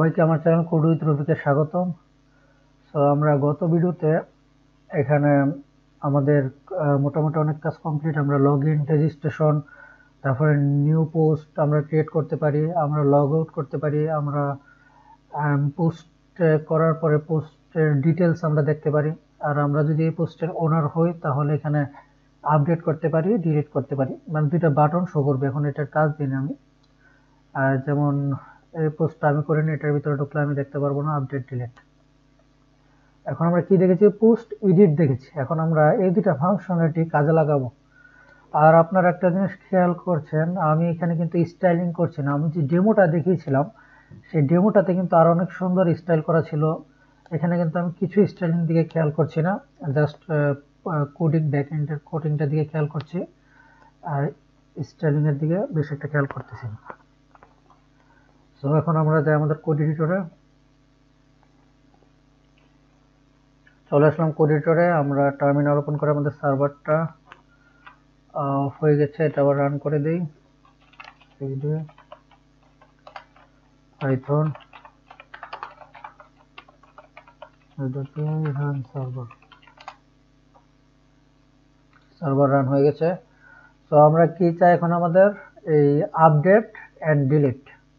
সবাইকে আমার channel code with রবিকে স্বাগতম। সো আমরা গত ভিডিওতে এখানে আমাদের মোটামুটি অনেক কাজ কমপ্লিট। আমরা লগ ইন, রেজিস্ট্রেশন, তারপরে নিউ পোস্ট আমরা ক্রিয়েট করতে পারি, আমরা লগ আউট করতে পারি, আমরা পোস্ট করার পরে পোস্টের ডিটেলস আমরা দেখতে পারি। আর আমরা যদি এই পোস্টের ওনার হই তাহলে এখানে আপডেট করতে পারি, ডিলিট করতে পারি, মানে দুইটা বাটন শো করবে। এখন এটার কাজ দিন আমি, যেমন এই পোস্টটা আমি করিনি, এটার ভিতরে ঢুকলে আমি দেখতে পারবো না আপডেট ডিলিট। এখন আমরা কি দেখেছি? পোস্ট এডিট দেখেছি। এখন আমরা এই দুটা ফাংশনালিটি কাজে লাগাবো। আর আপনারা একটা জিনিস খেয়াল করছেন, আমি এখানে কিন্তু স্টাইলিং করছি না। আমি যে ডেমোটা দেখিয়েছিলাম সেই ডেমোটাতে কিন্তু আরো অনেক সুন্দর স্টাইল করা ছিল। এখানে কিন্তু আমি কিছু স্টাইলিং দিকে খেয়াল করছি না, জাস্ট কোডিং, ব্যাক এন্ডের কোডিংটার দিকে খেয়াল করছি, আর স্টাইলিং এর দিকে বেশি একটা খেয়াল করতেছি না। তো এখন আমরা যাই আমাদের কোড এডিটরে, চলে আসলাম কোড এডিটরে। আমরা টার্মিনাল ওপেন করে আমাদের সার্ভারটা অফ হয়ে গেছে, এটা আবার রান করে দেই। পাইথন রান সার্ভার রান হয়ে গেছে। তো আমরা কি চাই এখন? আমাদের এই আপডেট এন্ড ডিলিট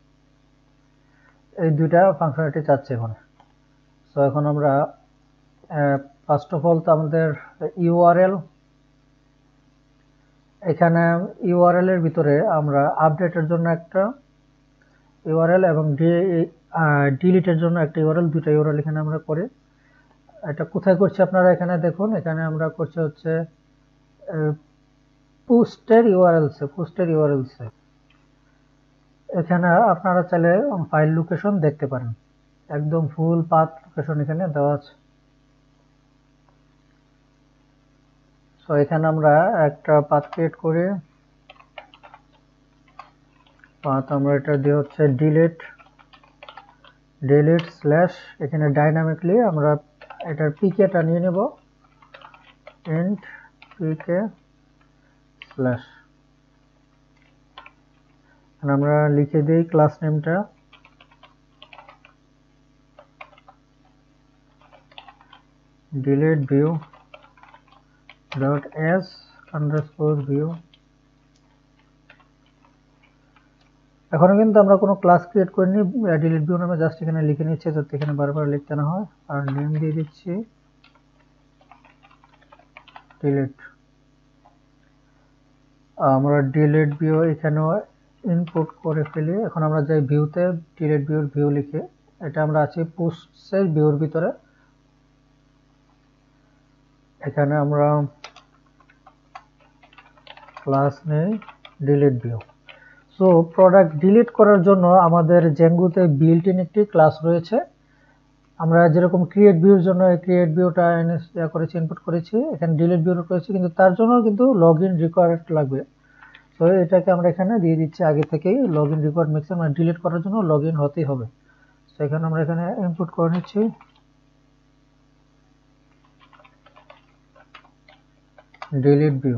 এই দুইটা ফাংশনালিটি চাচ্ছি এখন। তো এখন আমরা ফার্স্ট অফ অল তো আমাদের ইউআরএল, এখানে ইউআরএল এর ভিতরে আমরা আপডেটের জন্য একটা ইউআরএল এবং ডিলিটের জন্য একটা ইউআরএল, দুটো ইউআরএল এখানে আমরা করি। এটা কোথায় করছি আপনারা এখানে দেখুন, এখানে আমরা করছি হচ্ছে পোস্টের ইউআরএলসে। এখানে আপনারা চাইলে ফাইল লোকেশন দেখতে পারেন, একদম ফুল পাথ লোকেশন এখানে দেওয়া আছে। সো এখানে আমরা একটা পাথ ক্রিয়েট করি, পাথ আমরা এটা দিয়ে হচ্ছে ডিলিট স্ল্যাশ, এখানে ডাইনামিকলি আমরা এটার পিকেটা নিয়ে নেব, ইন্ট পিকে স্ল্যাশ, আমরা লিখে দিই ক্লাস নেমটা delete view dot s underscore view। এখনো কিন্তু আমরা কোনো ক্লাস ক্রিয়েট করিনি, ডিলিট ভিউ নামে জাস্ট এখানে লিখে নিচ্ছি যাতে এখানে বারবার লিখতে না হয়। আর নেম দিয়ে দিচ্ছি ডিলিট। আমরা ডিলিট ভিউ এখানেও ইনপুট করে ফেলি। এখন আমরা যাই ভিউতে, ডিলিট ভিউর ভিউ লিখে, এটা আমরা আছি পোস্টের ভিউর ভিতরে। এখানে আমরা ক্লাস নেই delete view. So product delete করার জন্য আমাদের জেঙ্গুতে বিল্ট ইন একটি ক্লাস রয়েছে। আমরা যেরকম ক্রিয়েট ভিউর জন্য ক্রিয়েট ভিউটা করেছি, ইনপুট করেছি, এখানে ডিলিট ভিউ করেছি, কিন্তু তার জন্য কিন্তু লগ ইন রিকোয়ার্ড লাগবে। তো এটাকে আমরা এখানে দিয়ে দিচ্ছি আগে থেকেই, লগ ইন রিকোয়ার্ড মিক্সার, মানে ডিলিট করার জন্য লগ ইন হতেই হবে। তো এখানে আমরা এখানে ইনপুট করে নিচ্ছি ডিলিট ভিউ।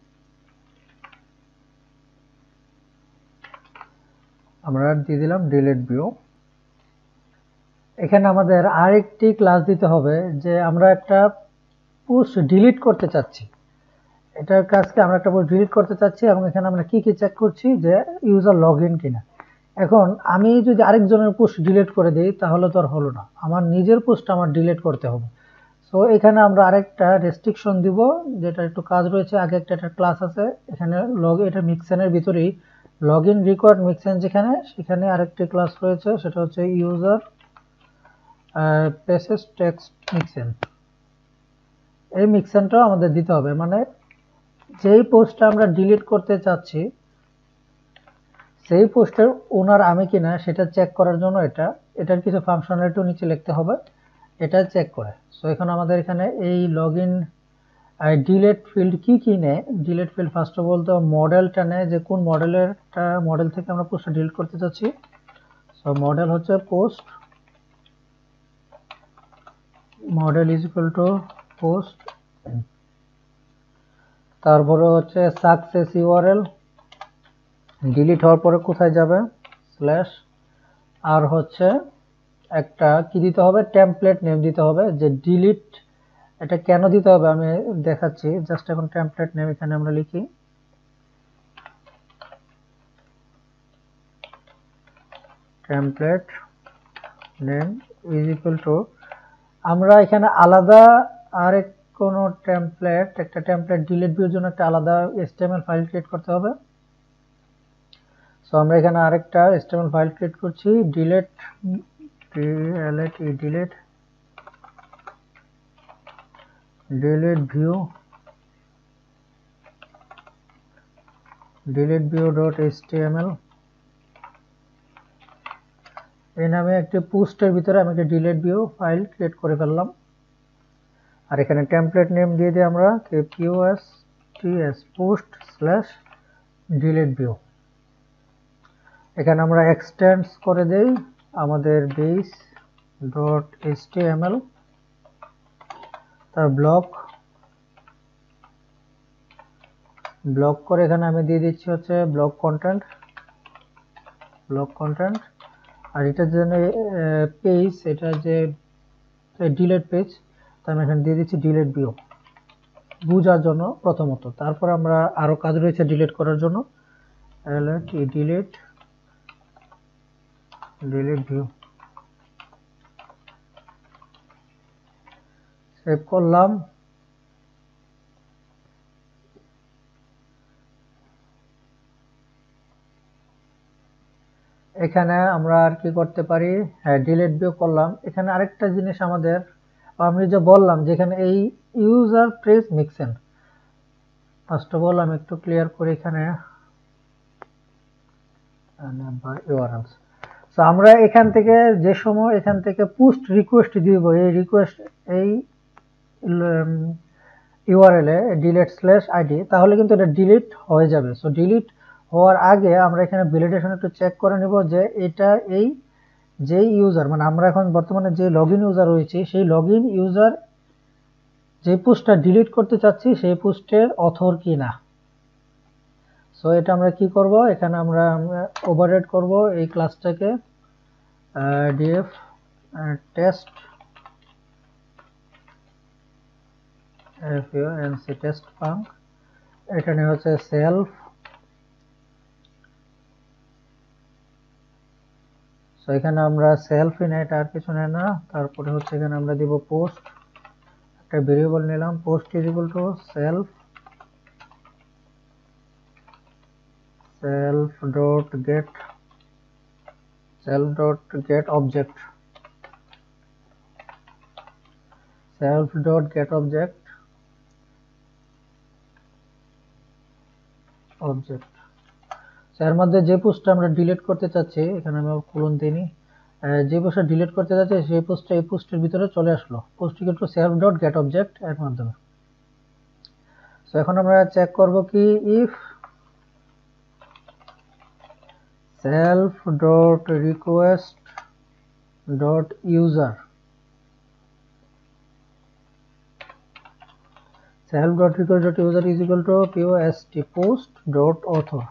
আমরা দিয়ে দিলাম ডিলিট ভিউ। এখানে আমাদের আরেকটি ক্লাস দিতে হবে যে আমরা একটা পোস্ট ডিলিট করতে চাচ্ছি। এটার কাজকে আমরা একটা পোস্ট ডিলিট করতে চাচ্ছি এবং এখানে আমরা কি কি চেক করছি যে ইউজার লগ ইন কিনা। এখন আমি যদি আরেকজনের পোস্ট ডিলিট করে দিই তাহলে তো আর হলো না, আমার নিজের পোস্ট আমার ডিলিট করতে হবে। সো এখানে আমরা আরেকটা রেস্ট্রিকশন দিব, যেটা একটু কাজ রয়েছে। আগে একটা ক্লাস আছে এখানে এটা মিক্সেনের ভিতরেই লগ ইন রিকোয়ার্ড মিক্সেন, যেখানে সেখানে আরেকটি ক্লাস রয়েছে, সেটা হচ্ছে ইউজার পেসেস টেক্সট মিক্সেন। এই মিক্সেনটাও আমাদের দিতে হবে, মানে যেই পোস্টটা আমরা ডিলিট করতে চাচ্ছি সেই পোস্টের ওনার আমি কিনা সেটা চেক করার জন্য এটার কিছু ফাংশনালিটিও নিচে লিখতে হবে, এটা চেক করে। সো এখন আমাদের এখানে এই লগ ইন ডিলিট ফিল্ড কি নেয়। Delete field first of all তো মডেলটা নেয়, যে কোন মডেল থেকে আমরা পোস্টটা ডিলিট করতে চাচ্ছি। সো মডেল হচ্ছে post, model is equal to post. তারপরে হচ্ছে সাকসেস ইউআরএল, ডিলিট হওয়ার পরে কোথায় যাবে স্ল্যাশ, আর হচ্ছে একটা কি দিতে হবে, টেমপ্লেট নেম দিতে হবে। যে ডিলিট, এটা কেন দিতে হবে আমি দেখাচ্ছি। জাস্ট এখন টেমপ্লেট নেম এখানে আমরা লিখি template name is equal to, আমরা এখানে আলাদা আরেক কোন টেমপ্লেট, একটা টেমপ্লেট ডিলিট ভিউর জন্য একটা আলাদা HTML ফাইল ক্রিয়েট করতে হবে। সো আমরা এখানে আরেকটা HTML ফাইল ক্রিয়েট করছি, ডিলিট view.html এই নামে একটি পোস্টের ভিতরে আমি একটা ডিলিট ভিউ ফাইল ক্রিয়েট করে ফেললাম। আর এখানে টেমপ্লেট নেম দিয়ে দিই আমরা post/delete view। এখানে আমরা এক্সটেন্ডস করে দেই আমাদের base.html, তার ব্লক করে এখানে আমি দিয়ে দিচ্ছি হচ্ছে ব্লক কন্টেন্ট। আর এটার জন্য পেজ, এটা যে ডিলিট পেজ, তো আমি এখানে দিয়ে দিচ্ছি ডিলিট ভিউ বোঝার জন্য প্রথমত। তারপর আমরা আরো কাজ রয়েছে ডিলিট করার জন্য, ডিলিট ভিউ সেভ করলাম। এখানে আমরা আর কি করতে পারি, হ্যাঁ ডিলিট ভিউ করলাম। এখানে আরেকটা জিনিস আমাদের, আমি যে বললাম যেখানে এই user press mixin, first of all আমি একটু ক্লিয়ার করি এখানে ইউআরএলস। সো আমরা এখান থেকে যে সময় এখান থেকে পোস্ট রিকোয়েস্ট দিব, এই রিকোয়েস্ট এই ইউআরএল এ delete/id, তাহলে কিন্তু এটা ডিলিট হয়ে যাবে। সো ডিলিট হওয়ার আগে আমরা এখানে ভ্যালিডেশন একটু চেক করে নেব যে এটা এই যে ইউজার, মানে আমরা এখন বর্তমানে যে লগইন ইউজার রয়েছে, সেই লগইন ইউজার যে পোস্টটা ডিলিট করতে চাচ্ছি সেই পোস্টের অথর কি না। সো এটা আমরা কি করব, এখানে আমরা ওভাররাইড করব এই ক্লাসটাকে df test test func, এখানে হচ্ছে সেলফ। সো এখানে আমরা সেলফ ইনহেট আর কিছু নেই না। তারপরে হচ্ছে এখানে আমরা দিব পোস্ট, একটা ভেরিয়েবল নিলাম post is equal to self dot get object, এর মধ্যে যে পোস্টটা আমরা ডিলিট করতে চাচ্ছি, এখানে আমি কোলন দিইনি, যে পোস্টটা ডিলিট করতে যাচ্ছে সেই পোস্টটা এই পোস্টের ভিতরে চলে আসলো, post equal to self dot get object এর মাধ্যমে। সো এখন আমরা চেক করব কি, if self dot request dot user is equal to post dot author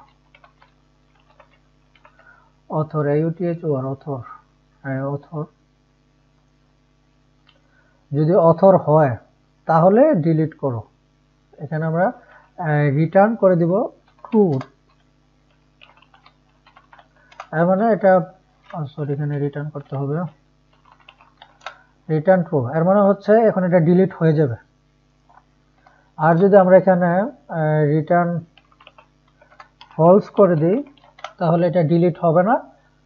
যদি অথর হয় তাহলে ডিলিট করো। এখানে আমরা রিটার্ন করে দিব ট্রু, এর মানে এটা সরি এখানে রিটার্ন করতে হবে রিটার্ন ট্রু, এর মানে হচ্ছে এখন এটা ডিলিট হয়ে যাবে। আর যদি আমরা এখানে রিটার্ন ফলস করে দিই তাহলে এটা ডিলিট হবে না,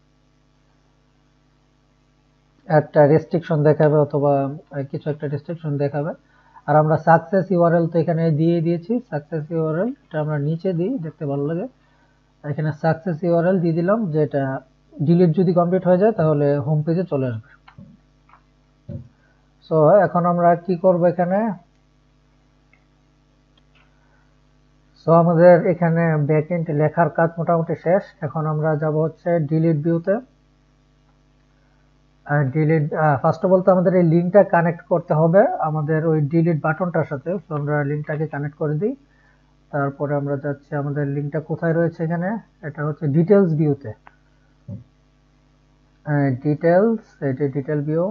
একটা রেস্ট্রিকশন দেখাবে অথবা কিছু একটা রেস্ট্রিকশন দেখাবে। আর আমরা সাকসেস ইউআরএল তো এখানে দিয়ে দিয়েছি, সাকসেস ইউআরএল এটা আমরা নিচে দিই, দেখতে ভালো লাগে। এখানে সাকসেস ইউআরএল দিয়ে দিলাম, যে এটা ডিলিট যদি কমপ্লিট হয়ে যায় তাহলে হোম পেজে চলে আসবে। সো এখন আমরা কি করব এখানে, সো আমাদের এখানে ব্যাকএন্ড লেখার কাজ মোটামুটি শেষ। এখন আমরা যাব হচ্ছে ডিলিট ভিউতে। ডিলিট ফার্স্ট অফ অল তো আমাদের এই লিঙ্কটা কানেক্ট করতে হবে আমাদের ওই ডিলিট বাটনটার সাথে। সো আমরা লিঙ্কটাকে কানেক্ট করে দিই। তারপরে আমরা যাচ্ছি, আমাদের লিঙ্কটা কোথায় রয়েছে এখানে, এটা হচ্ছে ডিটেইলস ভিউতে। ডিটেলস, এটা ডিটেল ভিউ,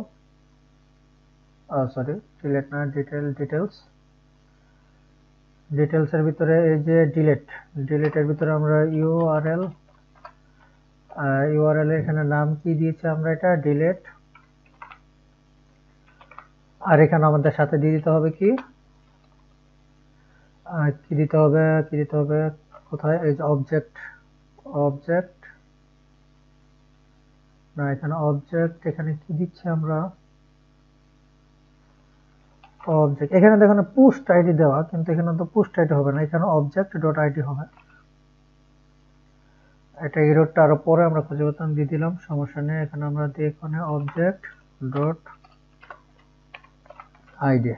সরি ডিলেট না, ডিটেলস। ডিটেলসের ভিতরে এই যে ডিলেটের ভিতরে আমরা ইউআরএল এর এখানে নাম কি দিয়েছি আমরা, এটা ডিলেট। আর এখানে আমাদের সাথে দিয়ে দিতে হবে কি দিতে হবে কোথায়, এই যে অবজেক্ট না, এখানে অবজেক্ট, এখানে কি দিচ্ছি আমরা অবজেক্ট। এখানে দেখুন পোস্ট আইডি দেওয়া, কিন্তু এখানে তো পোস্ট আইডি হবে না, এখানে অবজেক্ট ডট আইডি হবে। এটা এররটা আরো পরে আমরা খুঁজে পেতাম, দিয়ে দিলাম, সমস্যা নেই। এখানে আমরা দিই এখানে অবজেক্ট ডট আইডি।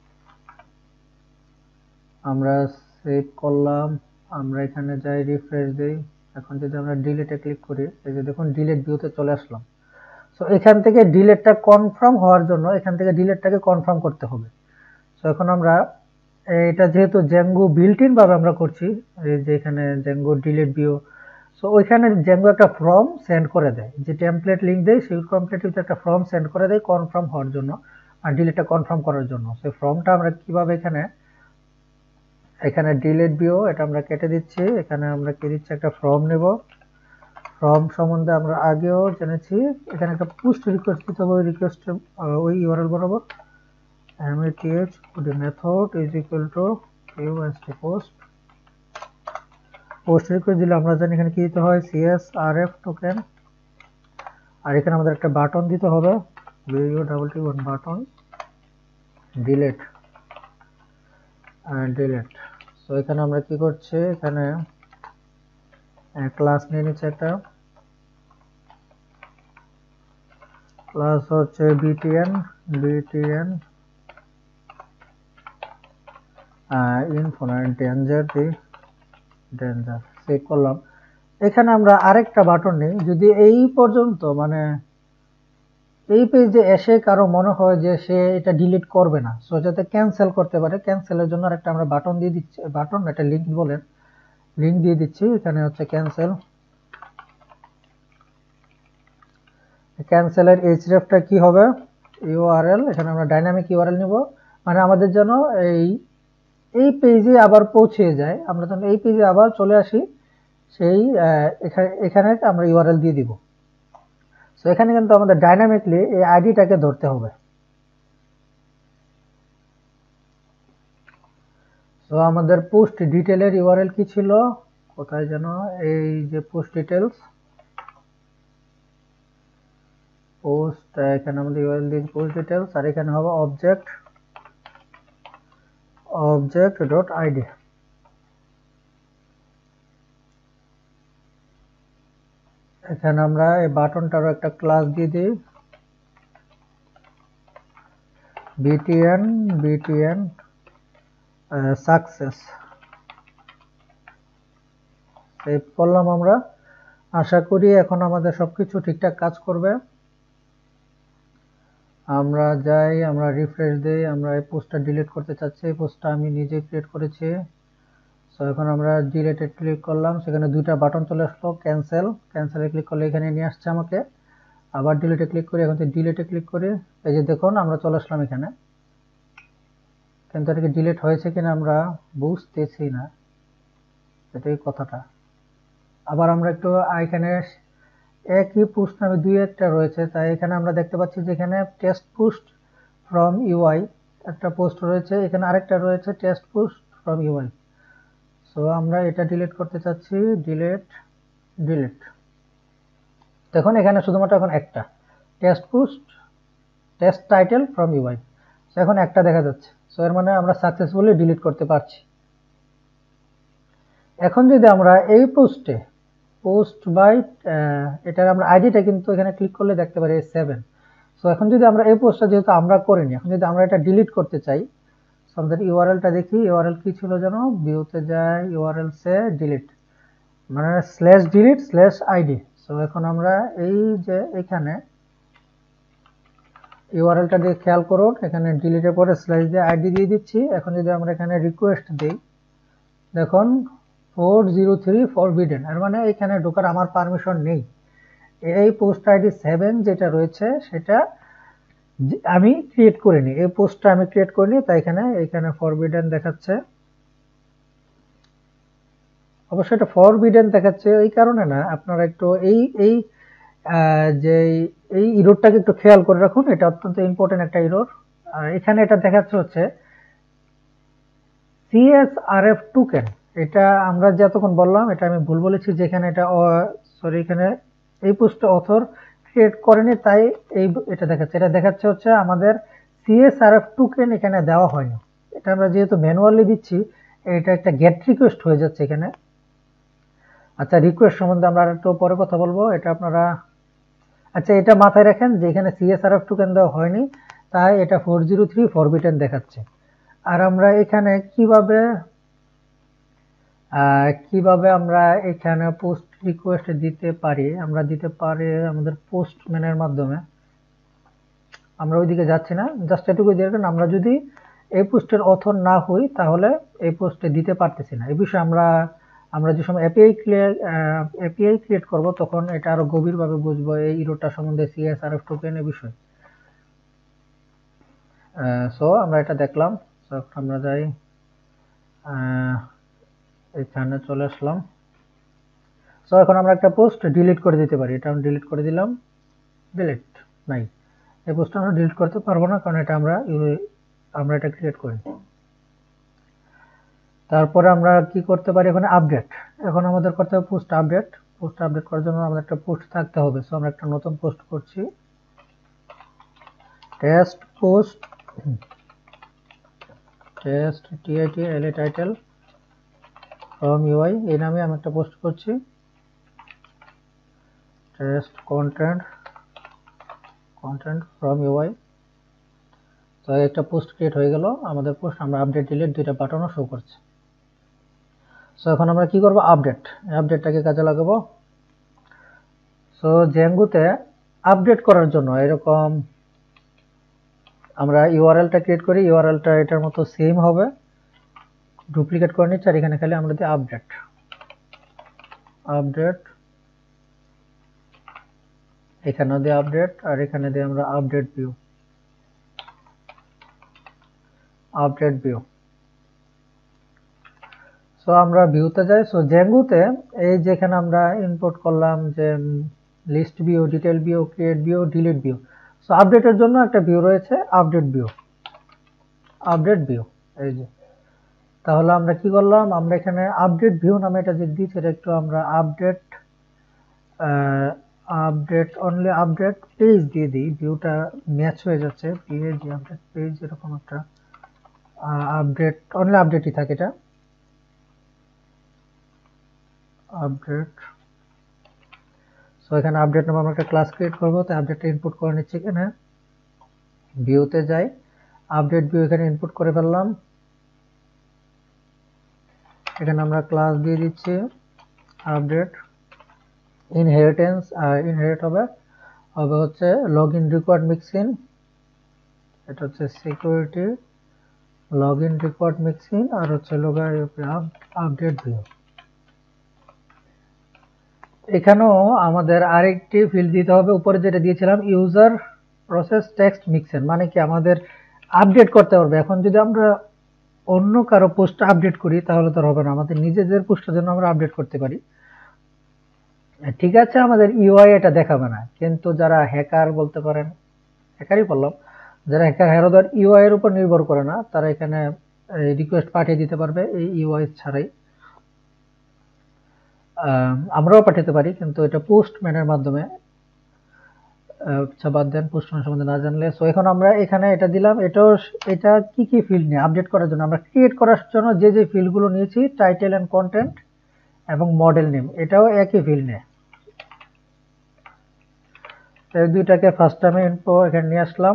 আমরা সেভ করলাম, আমরা এখানে যাই, রিফ্রেশ দেই। এখন যদি আমরা ডিলিটে ক্লিক করি, এই যে দেখুন ডিলিট ভিউতে চলে আসলাম। সো এখান থেকে ডিলিটটা কনফার্ম হওয়ার জন্য এখান থেকে ডিলিটটাকে কনফার্ম করতে হবে। সো এখন আমরা এটা যেহেতু জ্যাঙ্গো বিল্ট ইন ভাবে আমরা করছি, এই যে এখানে জ্যাঙ্গো ডিলিট ভিউ, সো ওইখানে জ্যাঙ্গো একটা ফর্ম সেন্ড করে দেয়, যে টেমপ্লেট লিংক দেয়, সেই টেমপ্লেটে একটা ফর্ম সেন্ড করে দেয় কনফার্ম হওয়ার জন্য আর ডিলিটটা কনফার্ম করার জন্য। সেই ফর্মটা আমরা কিভাবে এখানে ডিলিট ভিউ, এটা আমরা কেটে দিচ্ছি। এখানে আমরা কি দিচ্ছি, একটা ফর্ম নেব। ফর্ম সম্বন্ধে আমরা আগেও জেনেছি, এখানে একটা পোস্ট রিকোয়েস্ট দিতে হবে, রিকোয়েস্ট ওই ইউআরএল বরাবর math method is equal to post request দিলে আমরা জানি এখানে কি দিতে হয়, csrf টোকেন। আর এখানে আমাদের একটা বাটন দিতে হবে, বাটন ডিলিট সো এখানে আমরা কি করছি, এখানে ক্লাস নিয়ে নিচ্ছে, একটা ক্লাস হচ্ছে btn info ডেঞ্জার সেভ করলাম। এখানে আমরা আরেকটা বাটন নেই, যদি এই পর্যন্ত মানে এই পেজে এসে কারো মনে হয় যে সে এটা ডিলিট করবে না, সো যাতে ক্যান্সেল করতে পারে, ক্যান্সেলের জন্য আরেকটা আমরা বাটন দিয়ে দিচ্ছি, বাটন এটা লিংক বলেন, লিংক দিয়ে দিচ্ছি। এখানে হচ্ছে ক্যান্সেলের এইচরেফটা কি হবে, ইউআরএল। এখানে আমরা ডাইনামিক ইউআরএল নিব, মানে আমাদের জন্য এই পেজে আবার পৌঁছে যায়, আমরা যখন এই পেজে আবার চলে আসি, সেই এখানে আমরা ইউআরএল দিয়ে দিব। সো এখানে কিন্তু আমাদের ডাইনামিকলি এই আইডিটাকে ধরতে হবে। সো আমাদের পোস্ট ডিটেলের ইউআরএল কি ছিল, কোথায় যেন, এই যে পোস্ট ডিটেলস, পোস্ট, এখানে আমাদের ইউআরএল দিয়ে পোস্ট ডিটেলস, আর এখানে হবে অবজেক্ট ডট আইডি। এখানে আমরা এই বাটনটারও একটা ক্লাস দিয়ে দিই, btn সাকসেস। সেভ করলাম আমরা। আশা করি এখন আমাদের সবকিছু ঠিকঠাক কাজ করবে। আমরা যাই, আমরা রিফ্রেশ দেই, আমরা এই পোস্টটা ডিলিট করতে চাচ্ছি, এই পোস্টটা আমি নিজে ক্রিয়েট করেছি। সো এখন আমরা ডিলিটে ক্লিক করলাম, সেখানে দুইটা বাটন চলে আসলো, ক্যান্সেলে ক্লিক করলে এখানে নিয়ে আসছে আমাকে। আবার ডিলিটে ক্লিক করি, এখন ডিলিটে ক্লিক করি, এই যে দেখুন আমরা চলে আসলাম এখানে, কিন্তু এটাকে ডিলিট হয়েছে কিনা আমরা বুঝতেছি না, এটাই কথাটা। আবার আমরা একটু এখানে একই পোস্ট নামে দুই একটা রয়েছে, তাই এখানে আমরা দেখতে পাচ্ছি যে এখানে টেস্ট পোস্ট ফ্রম ইউআই একটা পোস্ট রয়েছে, এখানে আরেকটা রয়েছে test post from UI. So আমরা এটা ডিলিট করতে চাচ্ছি, ডিলিট। দেখুন এখানে শুধুমাত্র এখন একটা test post, test title from UI, এখন একটা দেখা যাচ্ছে। সো এর মানে আমরা সাকসেসফুলি ডিলিট করতে পারছি। এখন যদি আমরা এই পোস্ট বাই এটার আমরা আইডিটা কিন্তু এখানে ক্লিক করলে দেখতে পারি 7। সো এখন যদি আমরা এই পোস্টটা যেহেতু আমরা করিনি, এখন যদি আমরা এটা ডিলিট করতে চাই, সো আমাদের ইউআরএলটা দেখি, ইউআরএল কি ছিল যেন, ভিউতে যায়, ইউআরএল সে ডিলিট, মানে /delete/id। সো এখন আমরা এই যে এখানে ইউআরএলটা দিয়ে খেয়াল করুন, এখানে ডিলিটের পরে স্ল্যাশ দিয়ে আইডি দিয়ে দিচ্ছি। এখন যদি আমরা এখানে রিকোয়েস্ট দিই, দেখুন 403 ফরবিডেন, এর মানে এখানে ঢোকার আমার পারমিশন নেই। এই পোস্ট আইডি 7 যেটা রয়েছে সেটা আমি ক্রিয়েট করিনি, এই পোস্টটা আমি ক্রিয়েট করিনি, তাই এখানে ফরবিডেন দেখাচ্ছে। অবশ্যই এটা ফরবিডেন দেখাচ্ছে এই কারণে না, আপনারা একটু এই যে এই ইরোরটাকে একটু খেয়াল করে রাখুন, এটা অত্যন্ত ইম্পর্টেন্ট একটা ইরোর। এখানে এটা দেখাচ্ছে হচ্ছে CSRF টোকেন, এটা আমরা যে এতক্ষণ বললাম এটা আমি ভুল বলেছি, যেখানে এটা সরি এখানে এই পোস্টে অথর ক্রিয়েট করেনি, তাই এটা দেখাচ্ছে হচ্ছে আমাদের CSRF টোকেন এখানে দেওয়া হয়নি। এটা আমরা যেহেতু ম্যানুয়ালি দিচ্ছি, এটা একটা গেট রিকোয়েস্ট হয়ে যাচ্ছে এখানে। আচ্ছা, রিকোয়েস্ট সম্বন্ধে আমরা একটু পরে কথা বলবো, এটা আপনারা আচ্ছা এটা মাথায় রাখেন যে এখানে CSRF টোকেন দেওয়া হয়নি, তাই এটা 403 ফরবিডেন দেখাচ্ছে। আর আমরা এখানে কিভাবে আমরা এখানে পোস্ট রিকোয়েস্ট দিতে পারি, আমরা দিতে পারি আমাদের পোস্টম্যানের মাধ্যমে। আমরা ওইদিকে যাচ্ছি না, জাস্ট এটুকু দিয়ে রাখেন, আমরা যদি এই পোস্টের অথর না হই তাহলে এই পোস্টে দিতে পারতেছি না। এই বিষয়ে আমরা যে সময় এপিআই ক্রিয়েট করব তখন এটা আরো গভীরভাবে বুঝবো এই ইরোটা সম্বন্ধে, CSRF টোকেনের বিষয়। সো আমরা এটা দেখলাম। সো আমরা যাই, এখানে চলে আসলাম। সো এখন আমরা একটা পোস্ট ডিলিট করে দিতে পারি, এটা আমি ডিলিট করে দিলাম। ডিলিট নাই, এই পোস্টটা আমরা ডিলিট করতে পারবো না, কারণ এটা আমরা এটা ক্রিয়েট করি। তারপরে আমরা কি করতে পারি, এখানে আপডেট, এখন আমাদের করতে হবে পোস্ট আপডেট। পোস্ট আপডেট করার জন্য আমাদের একটা পোস্ট থাকতে হবে। সো আমরা একটা নতুন পোস্ট করছি, test post, test TITLA title from UI, এই নামে আমি একটা পোস্ট করছি। Test content from UI। তো একটা পোস্ট ক্রিয়েট হয়ে গেল আমাদের পোস্ট, আমরা আপডেট ডিলিট দুইটা বাটনও শো করছে। সো এখন আমরা কি করব, আপডেটটাকে কাজে লাগাবো। সো জেঙ্গুতে আপডেট করার জন্য এরকম আমরা ইউআরএলটা ক্রিয়েট করি, ইউআরএলটা এটার মতো সেম হবে, ডুপ্লিকেট করে নিচ্ছি, আর এখানে খালি আমরা দিই আপডেট, এখানে দিই আপডেট, আর এখানে দিই আমরা আপডেট ভিউ। সো আমরা ভিউতে যাই। সো জেঙ্গুতে এই যেখানে আমরা ইনপুট করলাম যে list view, detail view, create view, delete view. So আপডেটের জন্য একটা ভিউ রয়েছে, আপডেট ভিউ এই যে। তাহলে আমরা কি করলাম, আমরা এখানে আপডেট ভিউ নামে এটা যে দিই, সেটা একটু আমরা আপডেট পেজ দিয়ে দিই, ভিউটা ম্যাচ হয়ে যাচ্ছে, আপডেট পেজ এরকম একটা আপডেটই থাকে এটা, আপডেট। সো এখানে আপডেট নামে আমরা একটা ক্লাস ক্রিয়েট করবো, তাই আপডেটটা ইনপুট করে নিচ্ছি, এখানে ভিউতে যাই, আপডেট ভিউ এখানে ইনপুট করে ফেললাম। এখানে আমরা ক্লাস দিয়ে দিচ্ছি আপডেট ইনহেরিটেন্স, ইনহেরিট হবে হচ্ছে লগইন রিকোয়ার্ড মিক্সিং, এটা হচ্ছে সিকিউরিটি লগইন রিকোয়ার্ড মিক্সিং, আর হচ্ছে আপডেট ভিউ। এখানেও আমাদের আরেকটি ফিল্ড দিতে হবে, উপরে যেটা দিয়েছিলাম ইউজার প্রসেস টেক্সট মিক্সিং, মানে কি আমাদের আপডেট করতে পারবে। এখন যদি আমরা অন্য কারো পোস্ট আপডেট করি তাহলে তো হবে না, আমাদের নিজেদের পোস্টের জন্য আমরা আপডেট করতে পারি। ঠিক আছে, আমাদের ইউআই এটা দেখাবে না, কিন্তু যারা হ্যাকার বলতে পারেন, হ্যাকারই বললাম, যারা হ্যাকার ইউআই এর উপর নির্ভর করে না, তারা এখানে রিকোয়েস্ট পাঠিয়ে দিতে পারবে এই ইউআই ছাড়াই। আমরাও পাঠাতে পারি, কিন্তু এটা পোস্টম্যানের মাধ্যমে। আচ্ছা বাদ দেন, পোস্টম্যান সম্বন্ধে না জানলে। সো এখন আমরা এখানে এটা দিলাম, এটা কি ফিল্ড নিয়ে আপডেট করার জন্য, আমরা ক্রিয়েট করার জন্য যে ফিল্ডগুলো নিয়েছি, টাইটেল এন্ড কন্টেন্ট এবং মডেল নেম, এটাও একই ফিল্ড নেয়। এই দুইটাকে ফার্স্ট টাইমে ইনফো এখানে নিয়ে আসলাম।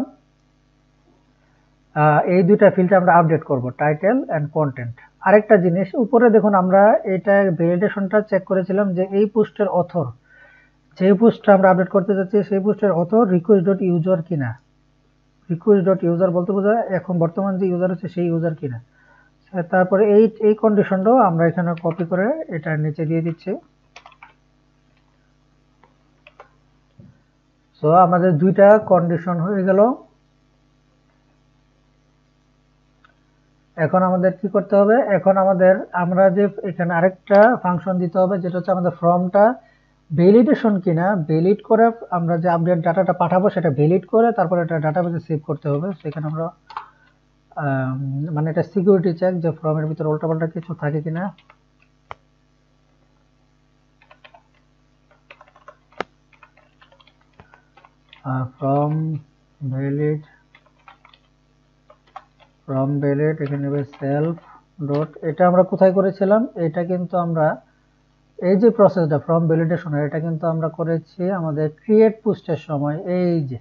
এই দুইটা ফিল্ড আমরা আপডেট করব, টাইটেল এন্ড কন্টেন্ট। আরেকটা জিনিস, উপরে দেখুন আমরা এটা ভ্যালিডেশনটা চেক করেছিলাম যে এই পোস্টের অথর, যে পোস্টটা আমরা আপডেট করতে যাচ্ছি সেই পোস্টের অথর request.user কিনা। request.user বলতে বোঝায় এখন বর্তমান যে ইউজার আছে সেই ইউজার কিনা। তারপরে এই কন্ডিশনটাও আমরা এখানে কপি করে এটা নিচে দিয়ে দিচ্ছি। সো আমাদের দুইটা কন্ডিশন হয়ে গেল। এখন আমাদের কি করতে হবে, এখন আমাদের আমরা যে এখানে আরেকটা ফাংশন দিতে হবে, যেটা হচ্ছে আমাদের ফর্মটা ভ্যালিডেশন কিনা, ভ্যালিড করে আমরা যে আপডেট ডাটাটা পাঠাবো সেটা ভ্যালিড করে তারপর এটা ডাটাবেসে সেভ করতে হবে। সেখানে আমরা মানে এটা সিকিউরিটি চেক যে ফর্মের ভিতরে উল্টাপাল্টা কিছু থাকে কিনা। ফ্রম ভ্যালিড এখানে নেবে সেলফ ডট, এটা আমরা কোথায় করেছিলাম, এটা কিন্তু আমরা এই যে প্রসেসটা ফর্ম ভ্যালিডেশনের, এটা কিন্তু আমরা করেছি আমাদের ক্রিয়েট পোস্টের সময়। এই যে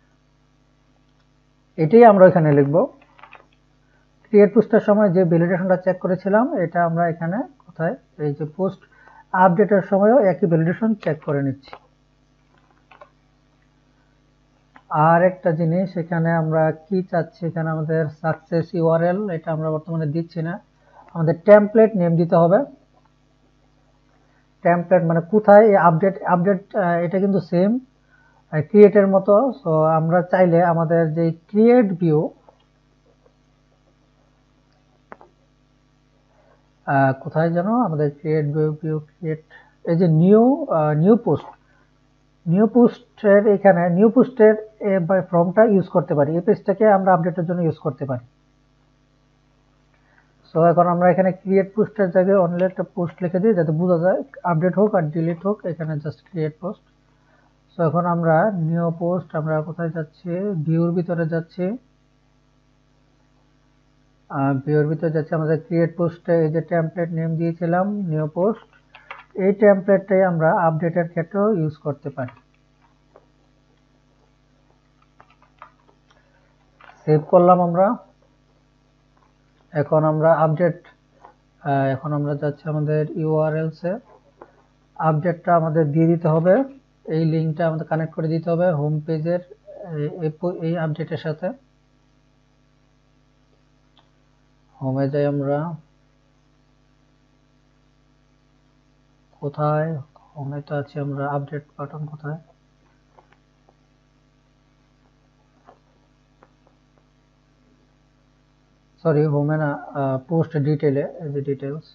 এটাই আমরা এখানে লিখব, ক্রিয়েট পোস্টের সময় যে ভ্যালিডেশনটা চেক করেছিলাম এটা আমরা এখানে কোথায়, এই যে পোস্ট আপডেটের সময়ও একই ভ্যালিডেশন চেক করে নিচ্ছি। আর একটা জিনিস এখানে আমরা কি চাচ্ছি, এখানে আমাদের সাকসেস ইউআরএল, এটা আমরা বর্তমানে দিচ্ছি না, আমাদের টেমপ্লেট নেম দিতে হবে। টেমপ্লেট মানে কোথায় এই আপডেট এটা কিন্তু সেম ক্রিয়েটের মতো। সো আমরা চাইলে আমাদের যে ক্রিয়েট ভিউ, কোথায় যেন আমাদের ক্রিয়েট ভিউ ক্রিয়েট, এই যে নিউ পোস্টের এখানে নিউ পোস্টের ফর্মটা ইউজ করতে পারি, এই পেজটাকে আমরা আপডেটের জন্য ইউজ করতে পারি। সো এখন আমরা এখানে ক্রিয়েট পোস্টের জায়গায় অনলি একটা পোস্ট লিখে দিই যাতে বোঝা যায়, আপডেট হোক আর ডিলিট হোক এখানে জাস্ট ক্রিয়েট পোস্ট। সো এখন আমরা নিউ পোস্ট, আমরা কোথায় যাচ্ছি, ভিউর ভিতরে যাচ্ছি, ভিউর ভিতরে যাচ্ছি, আমাদের ক্রিয়েট পোস্টে এই যে টেমপ্লেট নেম দিয়েছিলাম নিউ পোস্ট, এই টেমপ্লেটটাই আমরা আপডেটের ক্ষেত্রেও ইউজ করতে পারি। সেভ করলাম আমরা। এখন আমরা এখন আমরা যাচ্ছি আমাদের ইউআরএলস এ, আপডেটটা আমাদের দিয়ে দিতে হবে, এই লিঙ্কটা আমাদের কানেক্ট করে দিতে হবে হোম পেজের এই আপডেটের সাথে। হোমে যাই আমরা, কোথায় হোমে তো আছি আমরা, আপডেট বাটন কোথায়, সরি হোমে না, পোস্ট ডিটেইলে, এই যে ডিটেইলস।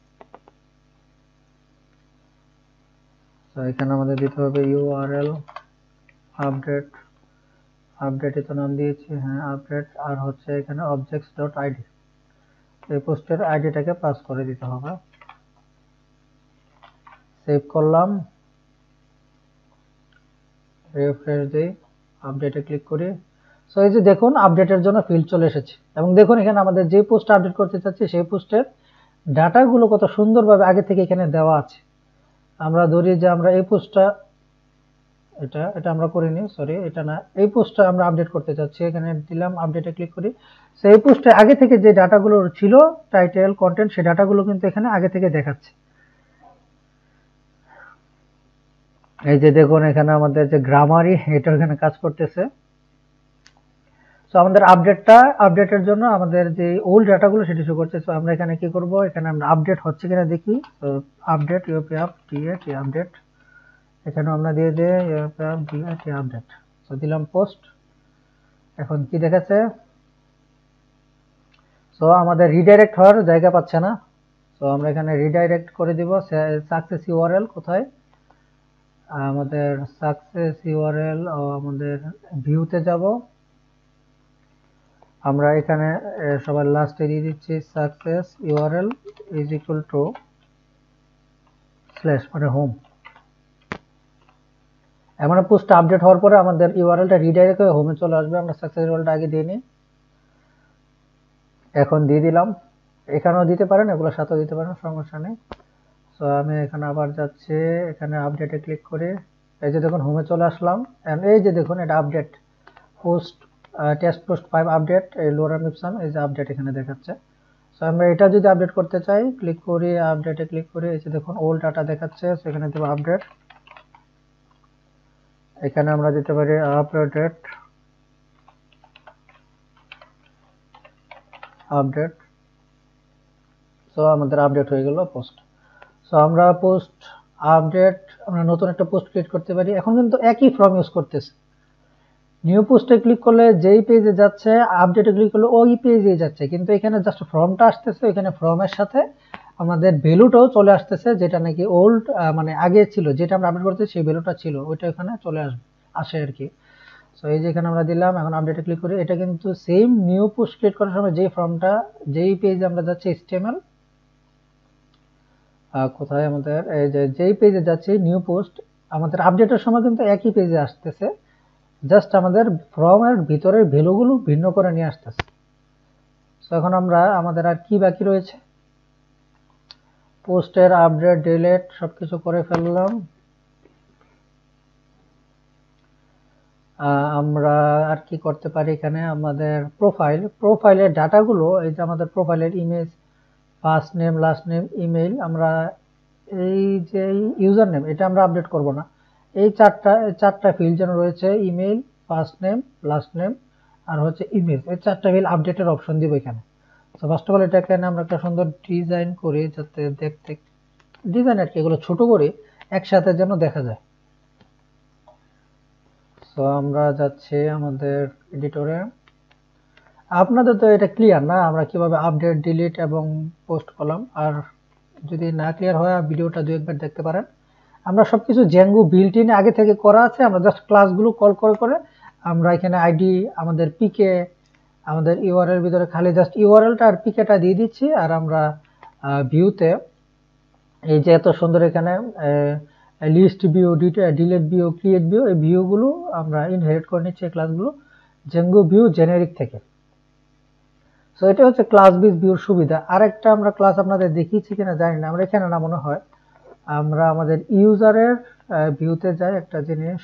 তো এখানে আমাদের দিতে হবে ইউআরএল আপডেট, আপডেটে তো নাম দিয়েছি, হ্যাঁ আপডেট, আর হচ্ছে এখানে অবজেক্টস ডট আইডি, এই পোস্টের আইডিটাকে পাস করে দিতে হবে। সেভ করলাম, রিফ্রেশ দিই, আপডেটে ক্লিক করি। সো এই যে দেখুন আপডেটের জন্য ফিল্ড চলে এসেছে, এবং দেখুন এখানে আমাদের যে পোস্ট আপডেট করতে চাচ্ছি সেই পোস্টের ডাটাগুলো কত সুন্দরভাবে আগে থেকে এখানে দেওয়া আছে। আমরা ধরি যে আমরা এই পোস্টটা, এটা আমরা করিনি, সরি এটা না, এই পোস্টটা আমরা আপডেট করতে চাচ্ছি, এখানে দিলাম আপডেটে ক্লিক করি। সো এই পোস্টে আগে থেকে যে ডাটাগুলো ছিল টাইটেল কন্টেন্ট, সেই ডাটাগুলো কিন্তু এখানে আগে থেকে দেখাচ্ছে। এই যে দেখুন এখানে আমাদের যে গ্রামারি, এটা এখানে কাজ করতেছে। সো আমাদের আপডেটের জন্য আমাদের যে ওল্ড ডাটাগুলো সেটা শো করছে। সো আমরা এখানে কি করব, এখানে আমরা আপডেট হচ্ছে কিনা দেখি। তো update UP up date update, এখানে আমরা দিয়ে দিই UP up date update. So দিলাম পোস্ট, এখন কি দেখাচ্ছে, সো আমাদের রিডাইরেক্ট হওয়ার জায়গা পাচ্ছে না। সো আমরা এখানে রিডাইরেক্ট করে দিব সাকসেস ইউআরএল, কোথায় আমাদের সাকসেস ইউআরএল, আমাদের ভিউতে যাব, আমরা এখানে সবার লাস্টে দিয়ে দিচ্ছি success URL is equal to slash, মানে হোম। এমন পোস্ট আপডেট হওয়ার পরে আমাদের ইউআরএলটা রিডাইরেক্ট হয়ে হোমে চলে আসবে। আমরা সাকসেস ইউআরএলটা আগে দিয়ে নিই, এখন দিয়ে দিলাম, এখানেও দিতে পারেন, এগুলোর সাথেও দিতে পারেন, সমস্যা নেই। সো আমি এখানে আবার যাচ্ছি, এখানে আপডেটে ক্লিক করে এই যে দেখুন হোমে চলে আসলাম। এই যে দেখুন এটা update post, test post 5 update, এই লোরাম ইপসাম, এই যে আপডেট এখানে দেখাচ্ছে। সো আমরা এটা যদি আপডেট করতে চাই, ক্লিক করি আপডেটে ক্লিক করে, এই যে দেখুন ওল্ড ডাটা দেখাচ্ছে, সেখানে দেব আপডেট। এখানে আমরা দিতে পারি আপডেট সো আমাদের আপডেট হয়ে গেল পোস্ট। সো আমরা পোস্ট আপডেট আমরা নতুন একটা পোস্ট ক্রিয়েট করতে পারি। এখন কিন্তু একই ফর্ম ইউজ করতেছে। নিউ পোস্টে ক্লিক করলে যেই পেজে যাচ্ছে, আপডেটে ক্লিক করলে ওই পেজে যাচ্ছে, কিন্তু এখানে জাস্ট ফর্মটা আসতেছে, এখানে ফর্মের সাথে আমাদের ভ্যালুটাও চলে আসতেছে, যেটা নাকি ওল্ড মানে আগে ছিল, যেটা আমরা আপডেট করতে সেই ভ্যালুটা ছিল ওইটা এখানে চলে আসে আর কি। সো এই যে এখানে আমরা দিলাম, এখন আপডেটে ক্লিক করি, এটা কিন্তু সেম নিউ পোস্ট ক্রিয়েট করার সময় যেই ফর্মটা যেই পেজে আমরা যাচ্ছি HTML কোথায় আমাদের এই যে যেই পেজে যাচ্ছি নিউ পোস্ট, আমাদের আপডেটের সময় কিন্তু একই পেজে আসতেছে, জাস্ট আমাদের ফর্মের ভিতরের ভ্যালুগুলো ভিন্ন করে নিয়ে আসতেছে। সো এখন আমরা আমাদের আর কি বাকি রয়েছে, পোস্টের আপডেট ডিলিট সবকিছু করে ফেললাম। আমরা আর কি করতে পারি, এখানে আমাদের প্রোফাইলের ডাটাগুলো, এই যে আমাদের প্রোফাইলের image, first name, last name, email, আমরা এই যে ইউজার নেম এটা আমরা আপডেট করব না, এই চারটা ফিল্ড যেন রয়েছে, email, first name, last name আর হচ্ছে ইমেজ, এই চারটা ফিল্ড আপডেটের অপশন দিব এখানে। তো ফার্স্ট অফ অল এটা এখানে আমরা একটা সুন্দর ডিজাইন করি, যাতে দেখতে ডিজাইন আর কি এগুলো ছোট করে একসাথে যেন দেখা যায়। তো আমরা যাচ্ছি আমাদের এডিটরে। আপনাদের তো এটা ক্লিয়ার না আমরা কিভাবে আপডেট ডিলিট এবং পোস্ট করলাম, আর যদি না ক্লিয়ার হয় ভিডিওটা দু একবার দেখতে পারেন। আমরা সবকিছু জেঙ্গো বিল্ট ইন আগে থেকে করা আছে, আমরা জাস্ট ক্লাসগুলো কল করে করে আমরা এখানে আইডি, আমাদের পিকে, আমাদের ইউআরএল ভিতরে খালি জাস্ট ইউআরএলটা আর পিকেটা দিয়ে দিচ্ছি, আর আমরা ভিউতে এই যে এত সুন্দর এখানে list view, delete view, create view, এই ভিউগুলো আমরা ইনহেরিট করে নিচ্ছি ক্লাসগুলো জেঙ্গো ভিউ জেনারিক থেকে। সো এটা হচ্ছে ক্লাস বেস ভিউর সুবিধা। আরেকটা আমরা ক্লাস আপনাদের দেখিয়েছি কিনা জানি না, আমরা এখানে না মনে হয়, আমরা আমাদের ইউজারের ভিউতে যাই, একটা জিনিস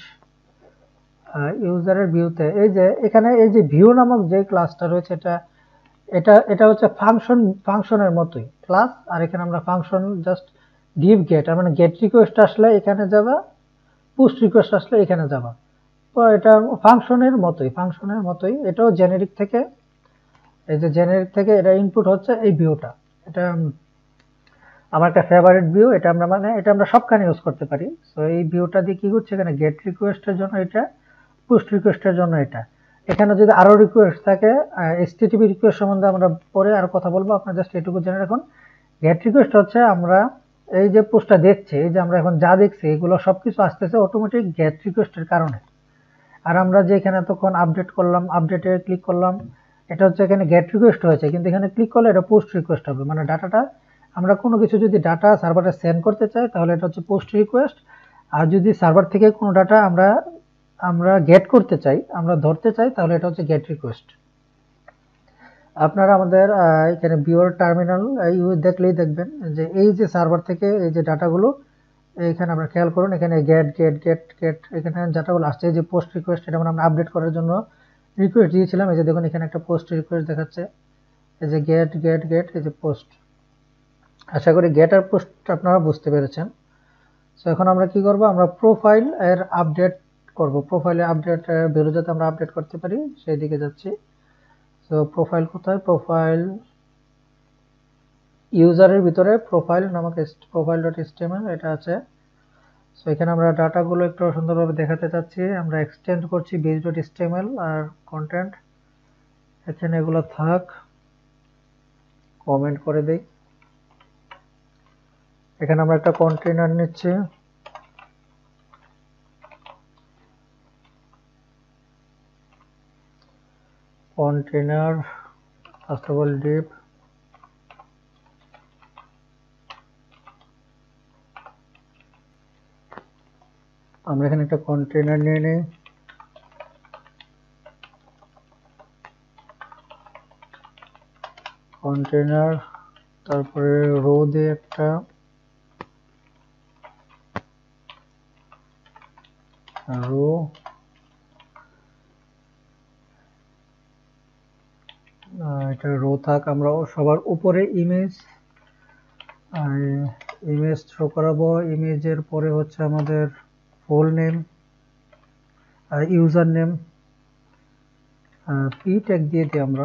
ইউজারের ভিউতে এই যে এখানে এই যে ভিউ নামক যে ক্লাসটা রয়েছে, এটা এটা এটা হচ্ছে ফাংশনের মতোই ক্লাস, আর এখানে আমরা ফাংশন জাস্ট গিভ গেট, মানে গেট রিকোয়েস্ট আসলে এখানে যাবা, পুশ রিকোয়েস্ট আসলে এখানে যাবা। তো এটা ফাংশনের মতোই এটাও জেনারিক থেকে, এই যে জেনারিক থেকে এটা ইনপুট হচ্ছে এই ভিউটা, এটা আমার একটা ফেভারিট ভিউ, এটা আমরা মানে এটা আমরা সবখানে ইউজ করতে পারি। সো এই ভিউটা দিয়ে কি হচ্ছে, এখানে গেট রিকোয়েস্টের জন্য এটা, পুশ রিকোয়েস্টের জন্য এটা, এখানে যদি আরো রিকোয়েস্ট থাকে, HTTP রিকোয়েস্ট সম্বন্ধে আমরা পরে আরো কথা বলবো, আপনার জাস্ট এটুকু জেনে রাখুন। গেট রিকোয়েস্ট হচ্ছে আমরা এই যে পোস্টটা দেখছি, এই যে আমরা এখন যা দেখছি এগুলো সবকিছু আসতেছে অটোমেটিক গেট রিকোয়েস্টের কারণে। আর আমরা যে এখানে তখন আপডেট করলাম, আপডেটে ক্লিক করলাম, এটা হচ্ছে এখানে গেট রিকোয়েস্ট হয়েছে, কিন্তু এখানে ক্লিক করলে এটা পোস্ট রিকোয়েস্ট হবে, মানে ডাটাটা আমরা কোনো কিছু যদি ডাটা সার্ভারে সেন্ড করতে চাই তাহলে এটা হচ্ছে পোস্ট রিকোয়েস্ট, আর যদি সার্ভার থেকে কোনো ডাটা আমরা আমরা গেট করতে চাই, আমরা ধরতে চাই, তাহলে এটা হচ্ছে গেট রিকোয়েস্ট। আপনারা আমাদের এখানে ভিউয়ার টার্মিনাল দেখলেই দেখবেন যে এই যে সার্ভার থেকে এই যে ডাটাগুলো, এখানে আমরা খেয়াল করুন, এখানে গেট গেট গেট গেট এখানে ডাটাগুলো আসছে, যে পোস্ট রিকোয়েস্ট, এটা আমরা আপডেট করার জন্য রিকোয়েস্ট দিয়েছিলাম, এই যে দেখুন এখানে একটা পোস্ট রিকোয়েস্ট দেখাচ্ছে, এই যে গেট গেট গেট, এই যে পোস্ট। আশা করি গেট আর পোস্ট আপনারা বুঝতে পেরেছেন। সো এখন আমরা কি করব, আমরা প্রোফাইল এর আপডেট করব, প্রোফাইলে আপডেট ভ্যালু যাতে আমরা আপডেট করতে পারি সেই দিকে যাচ্ছি। সো প্রোফাইল কোথায়, প্রোফাইল ইউজারের ভিতরে প্রোফাইল নামক profile.html এটা আছে। সো এখানে আমরা ডাটাগুলো একটু সুন্দরভাবে দেখাতে চাচ্ছি, আমরা এক্সটেন্ড করছি base.html আর কন্টেন্ট, এখানে এগুলো থাক, কমেন্ট করে দেই। এখানে আমরা একটা কন্টেইনার নিচ্ছি, container first of all div, আমরা এখানে একটা কন্টেইনার নিয়ে নিই, কন্টেইনার, তারপরে রো দিয়ে একটা, রো, এটা রো থাক। আমরা সবার উপরে ইমেজ শো করাবো, ইমেজের পরে হচ্ছে আমাদের full name, user name, P tag দিয়ে দিই আমরা,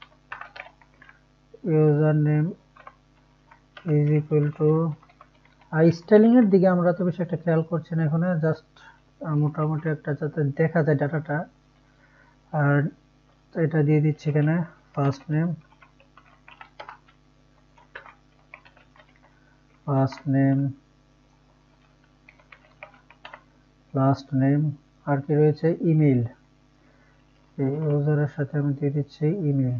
user name is equal to, আর স্টাইলিং এর দিকে আমরা তো বেশি একটা খেয়াল করছি না এখানে, জাস্ট মোটামুটি একটা যাতে দেখা যায় ডাটাটা। আর এটা দিয়ে দিচ্ছি এখানে ফার্স্ট নেম, লাস্ট নেম, আর কি রয়েছে ইমেল, এই ইউজারের সাথে আমি দিয়ে দিচ্ছি ইমেল।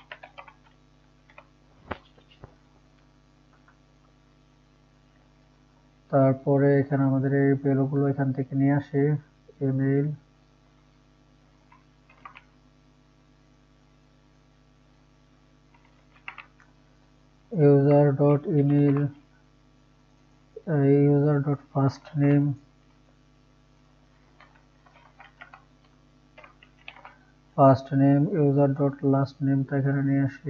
তারপরে এখানে আমাদের এই ভ্যালুগুলো এখান থেকে নিয়ে আসি, email, user dot email, user dot first name, user dot last name টা এখানে নিয়ে আসি।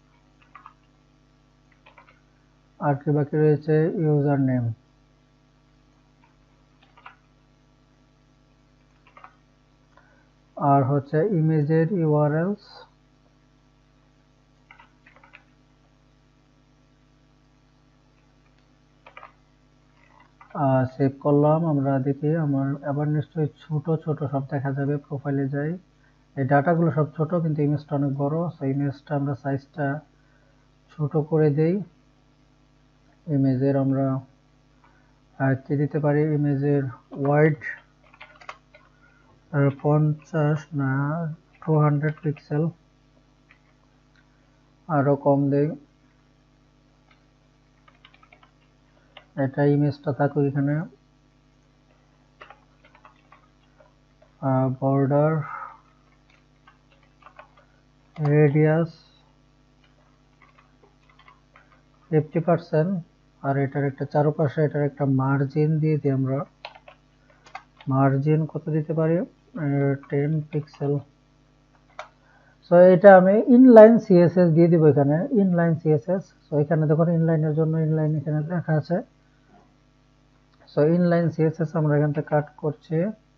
আর কি বাকি রয়েছে ইউজার নেম, আর হচ্ছে ইমেজের ইউআরএলস, সেভ করলাম। আমরা দেখি আমার আবার নিশ্চয়ই ছোট ছোট সব দেখা যাবে। প্রোফাইলে যাই, এই ডাটাগুলো সব ছোট কিন্তু ইমেজটা অনেক বড়, সেই ইমেজটা আমরা সাইজটা ছোট করে দেই। ইমেজের আমরা কি দিতে পারি, ইমেজের ওয়াইড 50 না 200 পিক্সেল, আরো কম দেই। এটা ইমেজটা থাকুক এখানে। বর্ডার রেডিয়াস 50%, আর এটার একটা চারপাশে এটার একটা মার্জিন দিয়ে দিই আমরা। মার্জিন কত দিতে পারি, 10 পিক্সেল। সো এটা আমি ইনলাইন সিএসএস দিয়ে দিব এখানে, ইনলাইন সিএসএস। সো এখানে দেখুন ইনলাইনের জন্য ইনলাইন এখানে লেখা আছে। সো ইনলাইন সিএসএস আমরা এখান থেকে কাট করছি,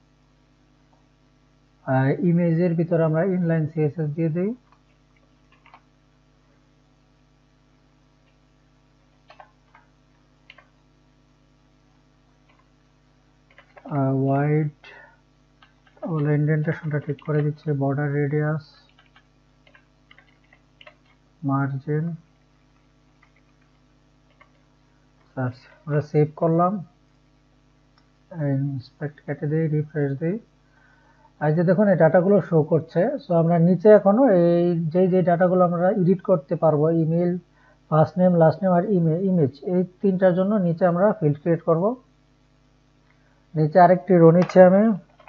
ইমেজের ভিতরে আমরা ইনলাইন সিএসএস দিয়ে দিই। ওয়াইড ইন্ডেন্টেশনটা ঠিক করে দিচ্ছি, বর্ডার রেডিয়াস, মার্জিন, আমরা সেভ করলাম, ইন্সপেক্ট কেটে দিই, রিফ্রেশ দিই। আর যে দেখুন এই ডাটাগুলো শো করছে। সো আমরা নিচে এখনো এই যে ডাটাগুলো আমরা এডিট করতে পারবো, email, first name, last name আর ইমেজ, এই তিনটার জন্য নিচে আমরা ফিল্ড ক্রিয়েট করব। নিচে আরেকটি রো নিচ্ছি আমি,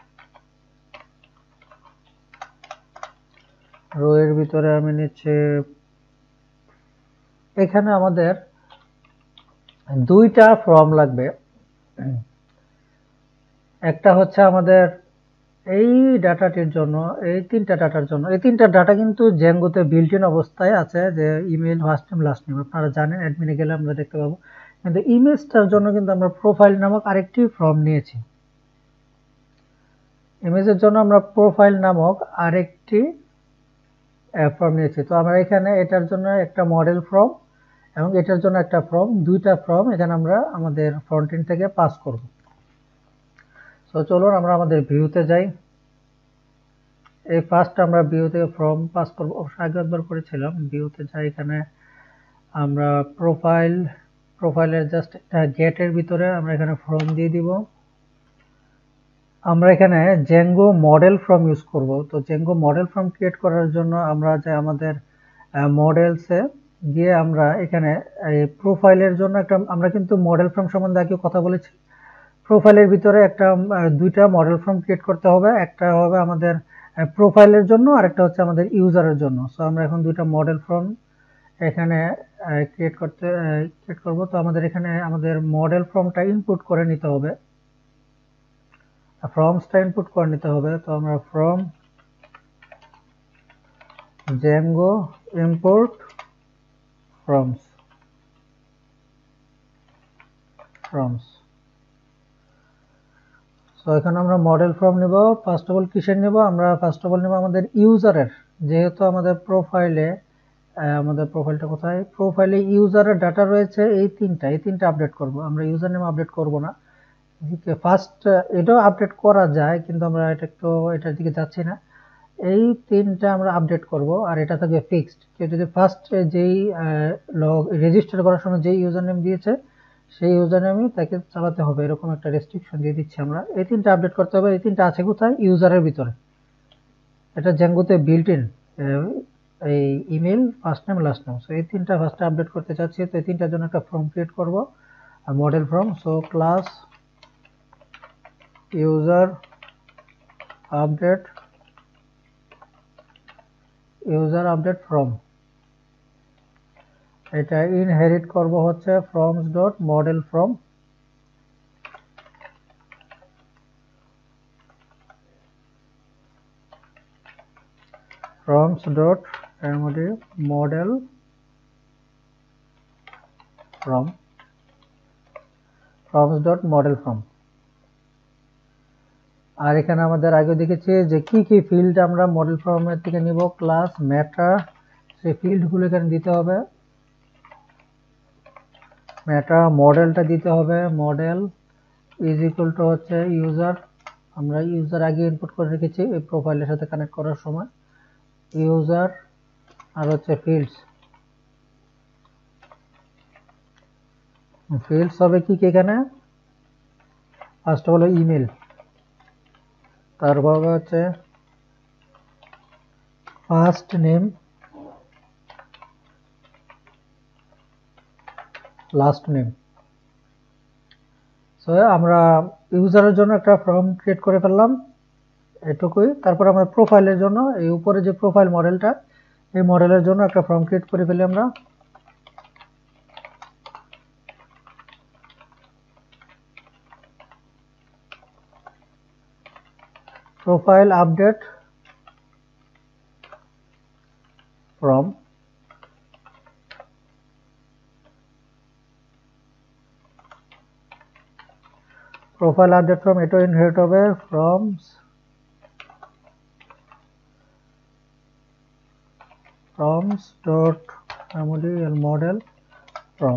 রো এর ভিতরে আমি নিচ্ছি, এখানে আমাদের দুইটা ফর্ম লাগবে। একটা হচ্ছে আমাদের এই ডাটাটির জন্য, এই তিনটা ডাটার জন্য, এই তিনটা ডাটা কিন্তু জ্যাঙ্গোতে বিল্ট ইন অবস্থায় আছে, যে email, first name, last name, আপনারা জানেন, অ্যাডমিনে গেলে আমরা দেখতে পাবো। কিন্তু ইমেজটার জন্য কিন্তু আমরা প্রোফাইল নামক আরেকটি ফর্ম নিয়েছি। ইমেজের জন্য আমরা প্রোফাইল নামক আরেকটি ফর্ম নিয়েছি। তো আমরা এখানে এটার জন্য একটা মডেল ফর্ম এবং এটার জন্য একটা ফর্ম, দুইটা ফর্ম এখানে আমরা আমাদের ফ্রন্ট এন্ড থেকে পাস করব। তো চলুন আমরা আমাদের ভিউতে যাই। এই ফার্স্ট আমরা ভিউ থেকে ফর্ম পাস করব, আগে একবার করেছিলাম। ভিউতে যাই, এখানে আমরা প্রোফাইলের জাস্ট গেটের ভিতরে আমরা এখানে ফর্ম দিয়ে দিব। আমরা এখানে জ্যাঙ্গো মডেল ফর্ম ইউজ করব। তো জ্যাঙ্গো মডেল ফর্ম ক্রিয়েট করার জন্য আমরা যে আমাদের মডেলসে গিয়ে আমরা এখানে এই প্রোফাইলের জন্য একটা, আমরা কিন্তু মডেল ফর্ম সম্বন্ধে আগে কথা বলেছি। প্রোফাইলের ভিতরে একটা দুইটা মডেল ফর্ম ক্রিয়েট করতে হবে, একটা হবে আমাদের প্রোফাইলের জন্য আর একটা হচ্ছে আমাদের ইউজারের জন্য। সো আমরা এখন দুইটা মডেল ফর্ম এখানে ক্রিয়েট করব। তো আমাদের এখানে আমাদের মডেল ফর্মটা ইনপুট করে নিতে হবে, ফর্মসটা ইনপুট করে নিতে হবে। তো আমরা form Django import forms, so এখানে আমরা মডেল ফর্ম নেব। ফার্স্ট অফ অল কিসের নেব, আমরা ফার্স্ট অফ অল নেব আমাদের ইউজারের, যেহেতু আমাদের প্রোফাইলে আমাদের প্রোফাইলটা কোথায়, প্রোফাইলে ইউজারের ডাটা রয়েছে এই তিনটা আপডেট করব আমরা, ইউজার নেম আপডেট করব না। ফার্স্ট এটাও আপডেট করা যায় কিন্তু আমরা এটার দিকে যাচ্ছি না। এই তিনটা আমরা আপডেট করব আর এটা থাকবে ফিক্সড। কেউ যদি ফার্স্ট যেই রেজিস্টার করার সময় যেই ইউজার নেম দিয়েছে সেই ইউজার নেমই তাকে চালাতে হবে, এরকম একটা রেস্ট্রিকশন দিয়ে দিচ্ছি আমরা। এই তিনটা আপডেট করতে হবে। এই তিনটা আছে কোথায়, ইউজারের ভিতরে। এটা জ্যাঙ্গোতে বিল্ট ইন, এই email, first name, last name. So এই তিনটা ফার্স্টে আপডেট করতে চাচ্ছি, তো এই তিনটার জন্য একটা ফর্ম ক্রিয়েট করব, model form. So class user update form, এটা ইনহেরিট করব হচ্ছে forms dot model form. Forms dot এর মধ্যে model form, forms dot model form. আর এখানে আমাদের আগে দেখেছি যে কি কি ফিল্ড আমরা মডেল ফর্মের থেকে নিব, ক্লাস, মেটা, সেই ফিল্ডগুলো এখানে দিতে হবে। মেটা মডেলটা দিতে হবে, মডেল ইজ ইকুয়াল টু হচ্ছে ইউজার, আমরা ইউজার আগে ইনপুট করে রেখেছি এই প্রোফাইলের সাথে কানেক্ট করার সময়, ইউজার। আর হচ্ছে ফিল্ডস হবে কি কি এখানে, ফার্স্ট হলো ইমেল, তারপর হচ্ছে first name, last name. So আমরা ইউজারের জন্য একটা ফর্ম ক্রিয়েট করে ফেললাম, এটুকুই। তারপর আমরা প্রোফাইলের জন্য এই উপরে যে প্রোফাইল মডেলটা, এই মডেলের জন্য একটা ফর্ম ক্রিয়েট করে ফেলি আমরা। Profile update from, profile update from, এটা ইনহেরিট হবে forms dot model from.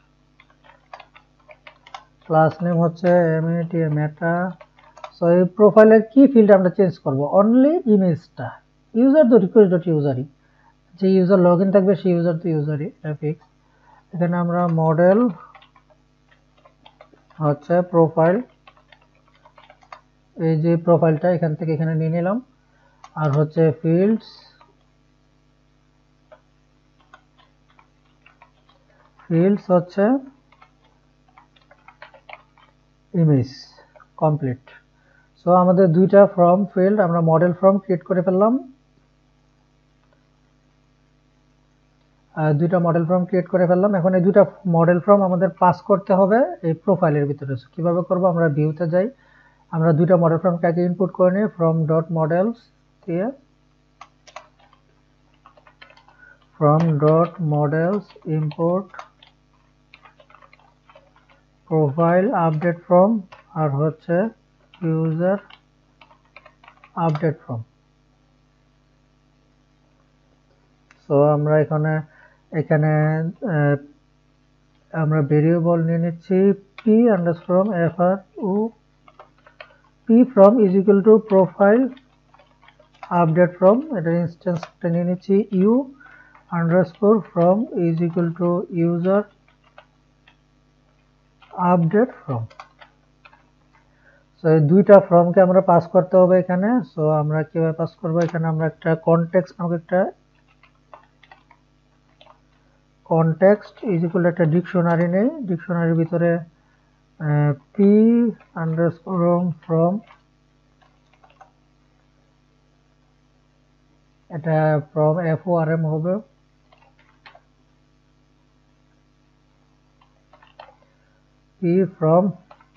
Class name হচ্ছে মেটা। সো এই প্রোফাইলের কি ফিল্ড আমরা চেঞ্জ করব, অনলি ইমেজটা, ইউজার তো রিকোয়েস্ট ডট ইউজারই, যে ইউজার লগ ইন থাকবে সেই ইউজার তো ইউজারই, এটা ফিক্স। এখানে আমরা মডেল হচ্ছে প্রোফাইল, এই যে প্রোফাইলটা এখান থেকে এখানে নিয়ে নিলাম। আর হচ্ছে ফিল্ডস হচ্ছে ইমেজ, কমপ্লিট। সো আমাদের দুইটা ফর্ম ফিল্ড আমরা মডেল ফর্ম ক্রিয়েট করে ফেললাম, দুইটা মডেল ফর্ম ক্রিয়েট করে ফেললাম। এখন এই দুইটা মডেল ফর্ম আমাদের পাস করতে হবে এই প্রোফাইলের ভিতরে। কিভাবে করব, আমরা ভিউতে যাই, আমরা দুইটা মডেল ফর্মকে আগে ইনপুট করে নিই, ফ্রম ডট মডেলস দিয়ে, from dot models import profile update form আর হচ্ছে ইউজার আপডেট ফর্ম। সো আমরা এখানে আমরা ভেরিয়েবল নিয়ে নিচ্ছি p underscore fru, p from is equal to profile update form, এটা ইনস্ট্যান্সটা নিয়ে নিচ্ছি, u underscore from is equal to user update form. So এই দুইটা ফর্মকে আমরা পাস করতে হবে এখানে। সো আমরা কিভাবে পাস করব, এখানে আমরা একটা কনটেক্সট নামক একটা কনটেক্সট ইজ ইকুয়াল একটা ডিকশনারি নেই, ডিকশনারির ভিতরে p আন্ডারস্কোর ফ্রম, এটা ফ্রম form হবে, p from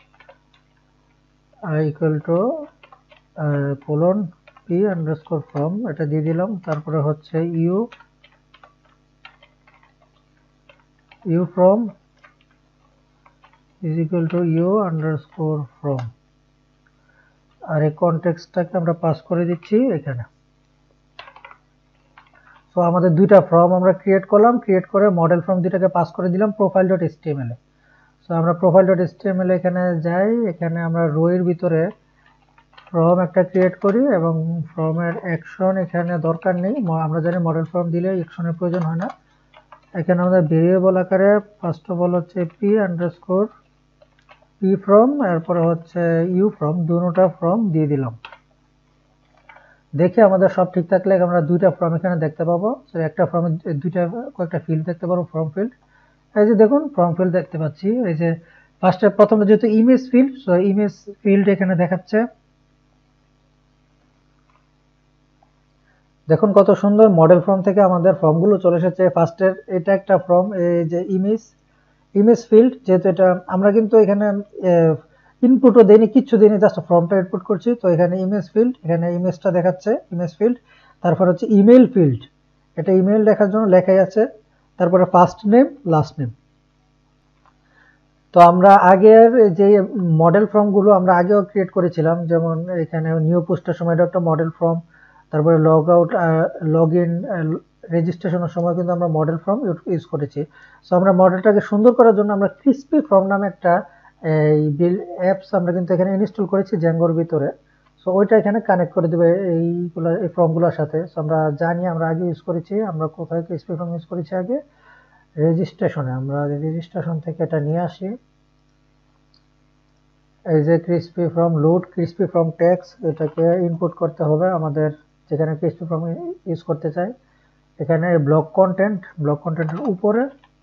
equal to colon p underscore from, এটা দিয়ে দিলাম। তারপরে হচ্ছে u from is equal to u underscore from, আর এই কনটেক্সটটাকে আমরা পাস করে দিচ্ছি এখানে। সো সো আমাদের দুইটা ফর্ম আমরা ক্রিয়েট করলাম, ক্রিয়েট করে মডেল ফর্ম দুটাকে পাস করে দিলাম profile.html এ। সো আমরা profile.html এখানে যাই, এখানে আমরা রো এর ভিতরে ফর্ম একটা ক্রিয়েট করি এবং ফর্মের অ্যাকশন এখানে দরকার নেই, আমরা জানি মডেল ফর্ম দিলে অ্যাকশনের প্রয়োজন হয় না। এখানে আমাদের ভেরিয়েবল আকারে ফার্স্ট অফ অল হচ্ছে p ফর্ম, এরপরে হচ্ছে ইউ ফর্ম, দুটোটা ফর্ম দিয়ে দিলাম। দেখে আমাদের সব ঠিক থাকলে আমরা দুইটা ফর্ম এখানে দেখতে পাবো। একটা ফর্মে দুইটা কয়েকটা ফিল্ড দেখতে পাবো, ফর্ম ফিল্ড। এই যে দেখুন ফর্ম ফিল্ড দেখতে পাচ্ছি। এই যে ফার্স্টে প্রথমে যেহেতু image field, so image field এখানে দেখাচ্ছে। দেখুন কত সুন্দর মডেল ফর্ম থেকে আমাদের ফর্মগুলো চলে এসেছে। ফার্স্টের এটা একটা ফর্ম, এই যে ইমেজ ফিল্ড, যেহেতু এটা আমরা কিন্তু এখানে ইনপুটও দেইনি, কিচ্ছু দেইনি, জাস্ট ফর্মটা ইনপুট করছি। তো এখানে ইমেজ ফিল্ড, এখানে ইমেজটা দেখাচ্ছে ইমেজ ফিল্ড। তারপর হচ্ছে ইমেল ফিল্ড, এটা ইমেল লেখার জন্য লেখাই আছে। তারপরে ফার্স্ট নেম, লাস্ট নেম। তো আমরা আগের যে মডেল ফর্মগুলো আমরা আগেও ক্রিয়েট করেছিলাম, যেমন এখানে নিউ পোস্টের সময় এটা একটা মডেল ফর্ম, তারপরে লগ আউট, লগ ইন, রেজিস্ট্রেশনের সময় কিন্তু আমরা মডেল ফর্ম ইউজ করেছি। সো আমরা মডেলটাকে সুন্দর করার জন্য আমরা ক্রিস্পি ফর্ম নামে একটা অ্যাপস আমরা কিন্তু এখানে ইনস্টল করেছি জ্যাঙ্গোর ভিতরে। সো ওইটা এখানে কানেক্ট করে দেবে এই ফর্মগুলোর সাথে। সো আমরা জানি, আমরা আগে ইউজ করেছি। আমরা কোথায় ক্রিস্পি ফর্ম ইউজ করেছি আগে? রেজিস্ট্রেশনে। আমরা রেজিস্ট্রেশন থেকে এটা নিয়ে আসি। এই যে crispy form load, crispy form text, এটাকে ইনপুট করতে হবে আমাদের যেখানে ক্রিস্পি ফর্ম ইউজ করতে চাই। এখানে ব্লক কন্টেন্টের উপরে,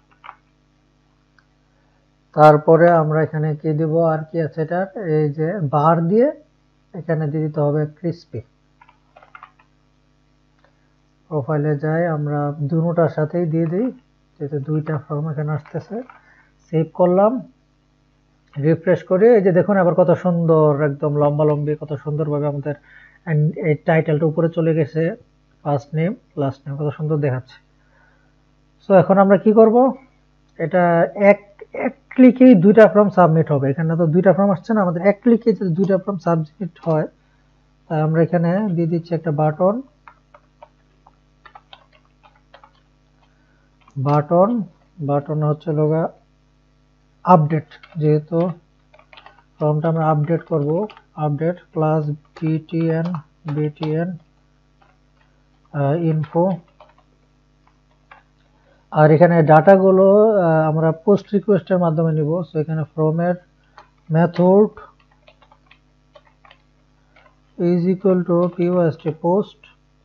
তারপরে আমরা এখানে কি দিব, আর কি আছে এটার, এই যে বার দিয়ে এখানে দিয়ে দিতে হবে ক্রিস্পি। প্রোফাইলে যাই, আমরা দুটোটার সাথেই দিয়ে দিই, যেহেতু দুইটা ফর্ম এখানে আসতেছে। সেভ করলাম, রিফ্রেশ করে এই যে দেখুন আবার কত সুন্দর, একদম লম্বালম্বি, কত সুন্দরভাবে আমাদের এই টাইটেলটা উপরে চলে গেছে, ফার্স্ট নেম লাস্ট নেম, কত সুন্দর দেখাচ্ছে। সো এখন আমরা কি করব, এটা এক ক্লিকেই দুইটা ফর্ম সাবমিট হবে। এখানে তো দুইটা ফর্ম আসছে না, আমাদের এক ক্লিকে যদি দুইটা ফর্ম সাবমিট হয়, তাই আমরা এখানে দিয়ে দিচ্ছি একটা বাটন হচ্ছে লগা আপডেট, যেহেতু ফর্মটা আমরা আপডেট করব, আপডেট প্লাস btn ইনফো। আর এখানে ডাটাগুলো আমরা পোস্ট রিকোয়েস্টের মাধ্যমে নিব। সো এখানে ফর্মের method is equal to post,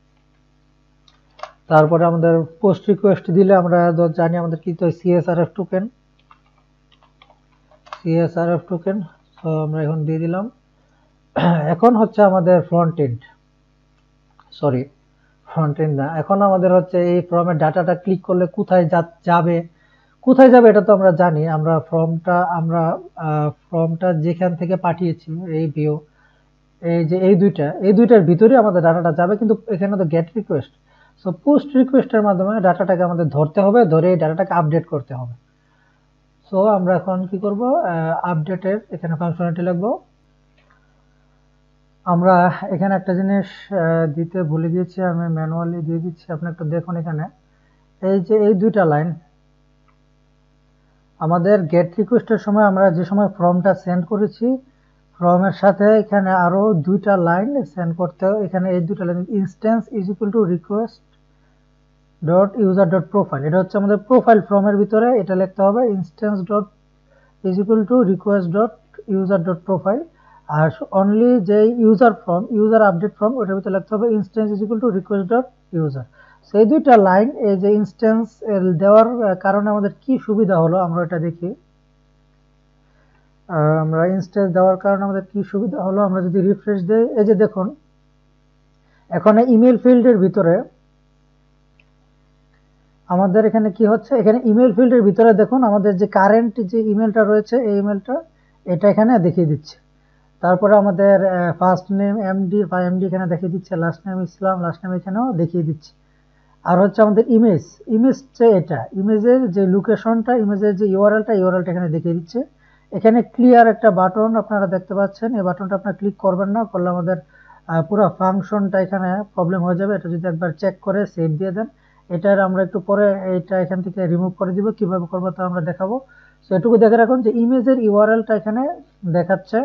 তারপরে আমাদের পোস্ট রিকোয়েস্ট দিলে আমরা জানি আমাদের কি তো CSRF টোকেন। সো আমরা এখন দিয়ে দিলাম। এখন হচ্ছে আমাদের ফ্রন্ট এন্ড না, এখন আমাদের হচ্ছে এই ফর্মের ডাটাটা ক্লিক করলে কোথায় যাবে এটা তো আমরা জানি। আমরা ফর্মটা যেখান থেকে পাঠিয়েছি, এই ভিউ, এই যে এই দুইটার ভিতরে আমাদের ডাটাটা যাবে, কিন্তু এখানে তো গেট রিকোয়েস্ট। সো পোস্ট রিকোয়েস্টের মাধ্যমে ডাটাটাকে আমাদের ধরতে হবে, ধরে এই ডাটাটাকে আপডেট করতে হবে। সো আমরা এখন কি করব, আপডেটের এখানে ফাংশনালিটি লিখবো। আমরা এখানে একটা জিনিস দিতে ভুলে গিয়েছি, আমি ম্যানুয়ালি দিয়ে দিচ্ছি, আপনি একটু দেখুন। এখানে এই যে এই দুইটা লাইন, আমাদের গেট রিকোয়েস্টের সময় আমরা যে সময় ফর্মটা সেন্ড করেছি, ফর্মের সাথে এখানে আরো দুইটা লাইন সেন্ড করতে হবে। এখানে এই দুইটা line, instance is equal to request dot user dot profile, এটা হচ্ছে আমাদের প্রোফাইল ফর্মের ভিতরে এটা লিখতে হবে, instance dot is equal to request dot user dot profile. আর অনলি যে ইউজার আপডেট ফর্ম, ওটার ভিতরে লিখতে হবে instance is equal to request dot user. সেই দুইটা লাইন, এই যে ইনস্ট্যান্স দেওয়ার কারণে আমাদের কি সুবিধা হলো আমরা এটা দেখি। আমরা ইনস্ট্যান্স দেওয়ার কারণে আমাদের কি সুবিধা হলো, আমরা যদি রিফ্রেশ দেই, এই যে দেখুন এখন ইমেল ফিল্ডের ভিতরে আমাদের এখানে কি হচ্ছে, এখানে ইমেল ফিল্ডের ভিতরে দেখুন আমাদের যে কারেন্ট যে ইমেলটা রয়েছে, এই ইমেলটা এটা এখানে দেখিয়ে দিচ্ছে। তারপরে আমাদের ফার্স্ট নেম এমডি এখানে দেখিয়ে দিচ্ছে, last name Islam, last name এখানেও দেখিয়ে দিচ্ছে। আর হচ্ছে আমাদের ইমেজটা, এটা ইমেজের যে লোকেশনটা, ইমেজের যে ইউআরএলটা এখানে দেখিয়ে দিচ্ছে। এখানে ক্লিয়ার একটা বাটন আপনারা দেখতে পাচ্ছেন, এই বাটনটা আপনারা ক্লিক করবেন না, করলে আমাদের পুরো ফাংশনটা এখানে প্রবলেম হয়ে যাবে। এটা যদি একবার চেক করে সেভ দিয়ে দেন, এটার আমরা একটু পরে এটা এখান থেকে রিমুভ করে দিব, কিভাবে করব তা আমরা দেখাবো। সো এটুকু দেখে রাখুন যে ইমেজের ইউআরএলটা এখানে দেখাচ্ছে।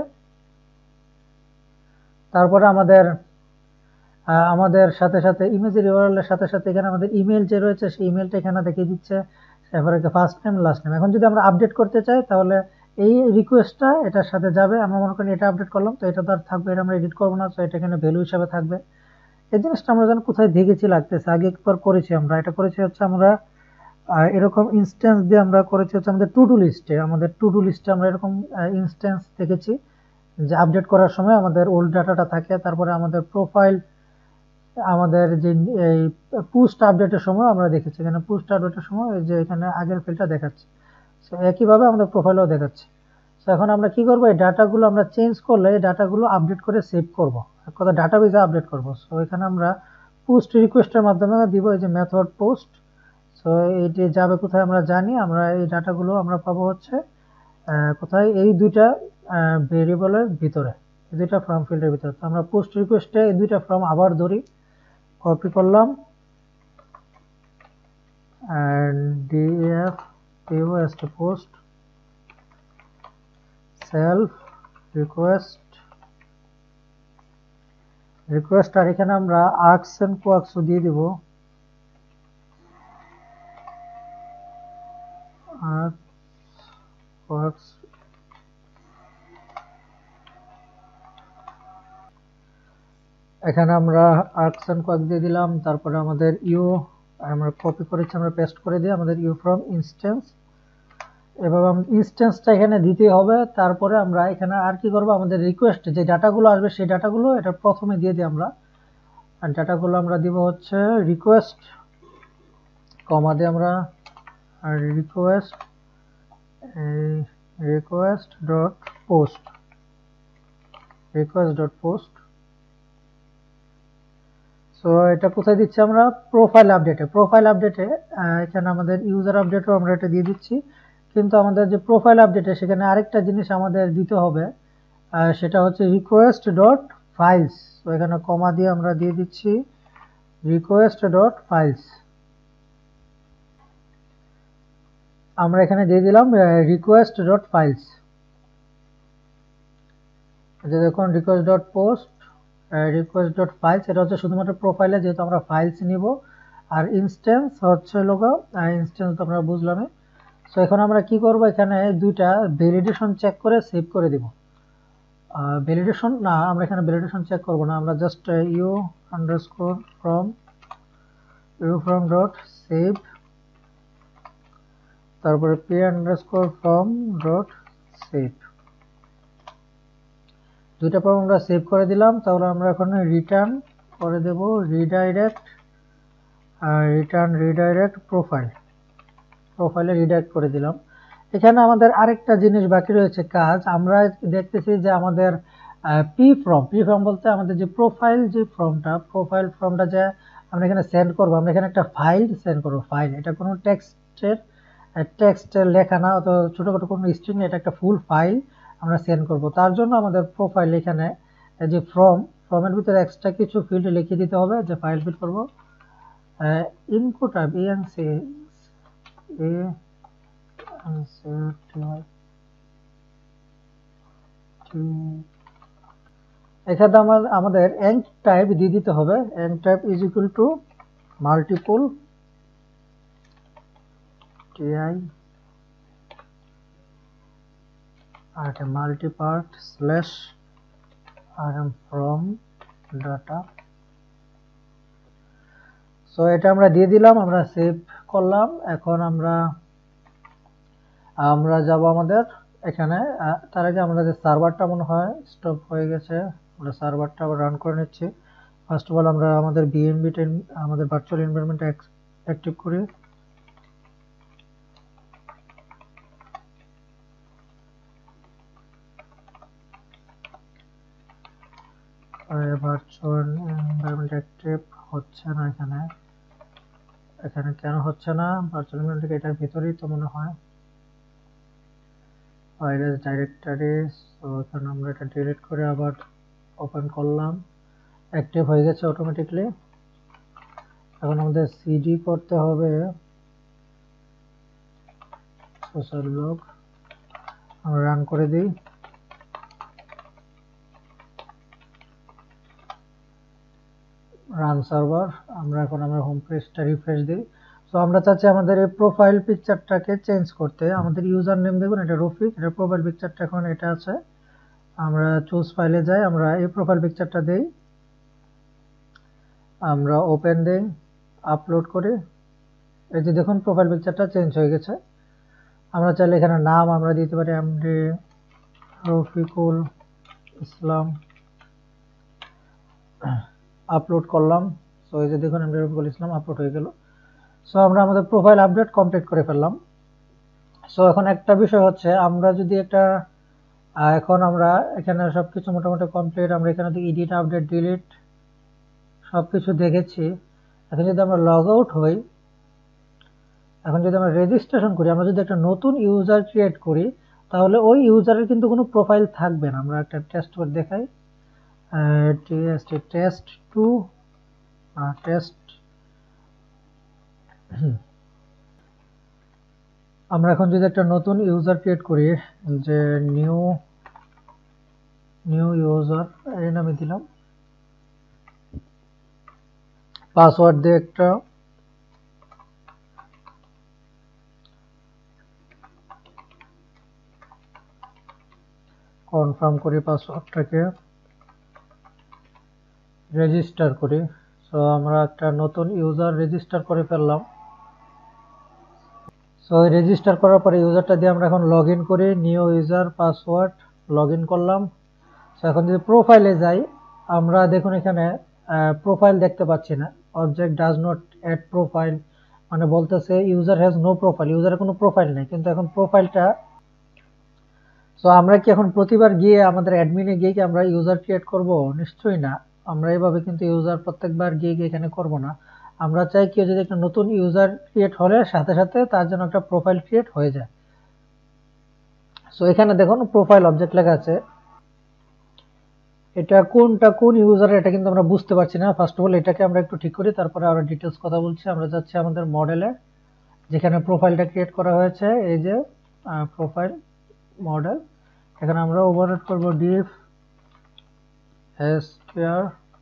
তারপরে আমাদের সাথে সাথে ইমেজের ইউআরএল এর সাথে সাথে এখানে আমাদের ইমেল যে রয়েছে সেই ইমেলটা এখানে দেখিয়ে দিচ্ছে, তারপরে ফার্স্ট নেম লাস্ট নেম। এখন যদি আমরা আপডেট করতে চাই তাহলে এই রিকোয়েস্টটা এটার সাথে যাবে। আমরা মনে করি এটা আপডেট করলাম, তো এটা তো আর থাকবে, এটা আমরা এডিট করবো না, তো এটা এখানে ভ্যালু হিসাবে থাকবে। এই জিনিসটা আমরা যেন কোথায় দেখেছি লাগতেছে, আগে একবার করেছি আমরা, এটা করেছি হচ্ছে আমরা এরকম ইনস্ট্যান্স দিয়ে আমরা করেছি হচ্ছে আমাদের টু ডু লিস্টে। আমাদের টু ডু লিস্টে আমরা এরকম ইনস্ট্যান্স দেখেছি যে আপডেট করার সময় আমাদের ওল্ড ডাটাটা থাকে, তারপরে আমাদের প্রোফাইল, আমাদের যে এই পোস্ট আপডেটের সময় আমরা দেখেছি এখানে পোস্ট আপডেটের সময় যে এখানে আগের ফিল্ডটা দেখাচ্ছে। সো একইভাবে আমাদের প্রোফাইলও দেখাচ্ছে। সো এখন আমরা কি করব, এই ডাটাগুলো আমরা চেঞ্জ করলে এই ডাটাগুলো আপডেট করে সেভ করব, এক কথা ডাটাবেজে আপডেট করব। সো এখানে আমরা পোস্ট রিকোয়েস্টের মাধ্যমে দিব এই যে মেথড পোস্ট। সো এটি যাবে কোথায় আমরা জানি, আমরা এই ডাটাগুলো আমরা পাবো হচ্ছে কোথায়, এই দুইটা ভেরিয়েবলের ভিতরে, এই দুইটা ফর্ম ফিল্ডের ভিতরে। তো আমরা পোস্ট রিকোয়েস্টে এই দুইটা ফর্ম আবার ধরি, কপি করলাম and def post post self request আর এখানে আমরা args and coax দিয়ে দিব, coax এখানে আমরা args and coax দিয়ে দিলাম। তারপরে আমাদের আমরা কপি করেছি, আমরা পেস্ট করে দিই আমাদের from instance, এভাবে ইনস্ট্যান্সটা এখানে দিতে হবে। তারপরে আমরা এখানে আর কি করব, আমাদের রিকোয়েস্ট যে ডাটাগুলো আসবে সেই ডাটাগুলো এটা প্রথমে দিয়ে দিই আমরা। আর ডাটাগুলো আমরা দিব হচ্ছে রিকোয়েস্ট কমা দিয়ে আমরা রিকোয়েস্ট ডট পোস্ট। সো এটা কোথায় দিচ্ছি আমরা, প্রোফাইল আপডেটে এখানে আমাদের ইউজার আপডেটও আমরা এটা দিয়ে দিচ্ছি। কিন্তু আমাদের যে প্রোফাইল আপডেটে সেখানে আরেকটা জিনিস আমাদের দিতে হবে, সেটা হচ্ছে রিকোয়েস্ট ডট ফাইলস। তো এখানে কমা দিয়ে আমরা দিয়ে দিচ্ছি রিকোয়েস্ট ডট ফাইলস। আমরা এখানে দিয়ে দিলাম রিকোয়েস্ট ডট ফাইলস। দেখুন request dot post request dot files, এটা হচ্ছে শুধুমাত্র প্রোফাইলে, যেহেতু আমরা ফাইলস নিব। আর ইনস্ট্যান্স হচ্ছে লোগো, ইনস্ট্যান্স তো আমরা বুঝলামই। সো এখন আমরা কি করব, এখানে দুইটা ভ্যালিডেশন চেক করে সেভ করে দিব। ভ্যালিডেশন না, আমরা এখানে ভ্যালিডেশন চেক করব না, আমরা জাস্ট from ডট সেভ, তারপরে from ডট সেভ, দুইটা ফর্ম আমরা সেভ করে দিলাম। তাহলে আমরা এখন রিটার্ন করে দেব রিডাইরেক্ট প্রোফাইলে রিডাইরেক্ট করে দিলাম। এখানে আমাদের আরেকটা জিনিস বাকি রয়েছে কাজ, আমরা দেখতেছি যে আমাদের পি ফর্ম বলতে আমাদের যে প্রোফাইল ফর্মটা যে আমরা এখানে সেন্ড করব, আমরা এখানে একটা ফাইল সেন্ড করব। ফাইল এটা কোনো টেক্সটের লেখা না, অত ছোটখাটো কোনো স্ট্রিং, এটা একটা ফুল ফাইল আমরা সেন্ড করব। তার জন্য আমাদের প্রোফাইল এখানে যে ফর্মের ভিতরে এক্সট্রা কিছু ফিল্ড লিখে দিতে হবে, যে ফাইল ফিল করব ইনপুট এখানে আমাদের এন্ড টাইপ দিয়ে দিতে হবে, end type is equal to multiple ti আর multipart slash rm from data। So এটা আমরা দিয়ে দিলাম, আমরা সেভ করলাম। এখন আমরা যাব আমাদের এখানে, তার আগে আমাদের যে সার্ভারটা মনে হয় স্টপ হয়ে গেছে, আমরা সার্ভারটা আবার রান করে নিচ্ছি। ফার্স্ট অফ অল আমরা আমাদের আমাদের ভার্চুয়াল এনভায়রনমেন্ট অ্যাক্টিভ করি। ভার্চুয়াল এনভায়রনমেন্ট অ্যাক্টিভ হচ্ছে না এখানে কেন হচ্ছে না, ভার্চুয়াল এনভায়রনমেন্ট এটার ভিতরেই তো মনে হয় ভাইরাস ডাইরেক্টরি। সো এখানে আমরা এটা ডিলিট করে আবার ওপেন করলাম, অ্যাক্টিভ হয়ে গেছে অটোমেটিকলি। এখন আমাদের সিডি করতে হবে সোশ্যাল ব্লগ, আমরা রান করে দিই। রান সার্ভার, আমরা এখন আমরা হোম পেজটা রিফ্রেশ দিই। সো আমরা চাচ্ছি আমাদের এই প্রোফাইল পিকচারটাকে চেঞ্জ করতে। আমাদের ইউজার নেম দেখুন এটা রফিক, এটা প্রোফাইল পিকচারটা এখন এটা আছে। আমরা চুজ ফাইলে যাই, আমরা এই প্রোফাইল পিকচারটা দেই, আমরা ওপেন দেই, আপলোড করি। এই যে দেখুন প্রোফাইল পিকচারটা চেঞ্জ হয়ে গেছে। আমরা চাইলে এখানে নাম আমরা দিতে পারি এমডি রফিকুল ইসলাম, আপলোড করলাম। সো এই যে দেখুন এমডি রফিকুল ইসলাম আপলোড হয়ে গেল। সো আমরা আমাদের প্রোফাইল আপডেট কমপ্লিট করে ফেললাম। সো এখন একটা বিষয় হচ্ছে, আমরা যদি একটা এখন আমরা এখানে সবকিছু মোটামুটি কমপ্লিট, আমরা এখানে এডিট আপডেট ডিলিট সবকিছু দেখেছি। এখন যদি আমরা লগ আউট হই, এখন যদি আমরা রেজিস্ট্রেশন করি, আমরা যদি একটা নতুন ইউজার ক্রিয়েট করি, তাহলে ওই ইউজারের কিন্তু কোনো প্রোফাইল থাকবে না। আমরা একটা টেস্ট করে দেখাই, টেস্ট টু টেস্ট। আমরা এখন যদি একটা নতুন ইউজার ক্রিয়েট করি, যে নিউ ইউজার এই নামে দিলাম, পাসওয়ার্ড দিয়ে একটা কনফার্ম করি, পাসওয়ার্ডটাকে রেজিস্টার করি। সো আমরা একটা নতুন ইউজার রেজিস্টার করে ফেললাম। সো রেজিস্টার করার পরে ইউজারটা দিয়ে আমরা এখন লগ ইন করি, new user password, log in করলাম। সো এখন যদি প্রোফাইলে যাই, আমরা দেখুন এখানে প্রোফাইল দেখতে পাচ্ছি না, object does not add profile, মানে বলতেছে ইউজার হ্যাজ নো প্রোফাইল, ইউজারের কোনো প্রোফাইল নেই। কিন্তু এখন প্রোফাইলটা, সো আমরা কি এখন প্রতিবার গিয়ে আমাদের অ্যাডমিনে গিয়ে কি আমরা ইউজার ক্রিয়েট করব? নিশ্চয়ই না। আমরা এইভাবে কিন্তু ইউজার প্রত্যেকবার গিয়ে গিয়ে এখানে করব না। আমরা চাই কেউ যদি একটা নতুন ইউজার ক্রিয়েট হলে সাথে সাথে তার জন্য একটা প্রোফাইল ক্রিয়েট হয়ে যায়। সো এখানে দেখুন প্রোফাইল অবজেক্ট লেখা আছে, এটা কোনটা কোন ইউজারের এটা কিন্তু আমরা বুঝতে পারছি না। ফার্স্ট অফ অল এটাকে আমরা একটু ঠিক করি, তারপরে আরো ডিটেলস কথা বলছি। আমরা যাচ্ছি আমাদের মডেলে, যেখানে প্রোফাইলটা ক্রিয়েট করা হয়েছে, এই যে প্রোফাইল মডেল, এখানে আমরা ওভাররাইড করব ডিফ এসটিআর,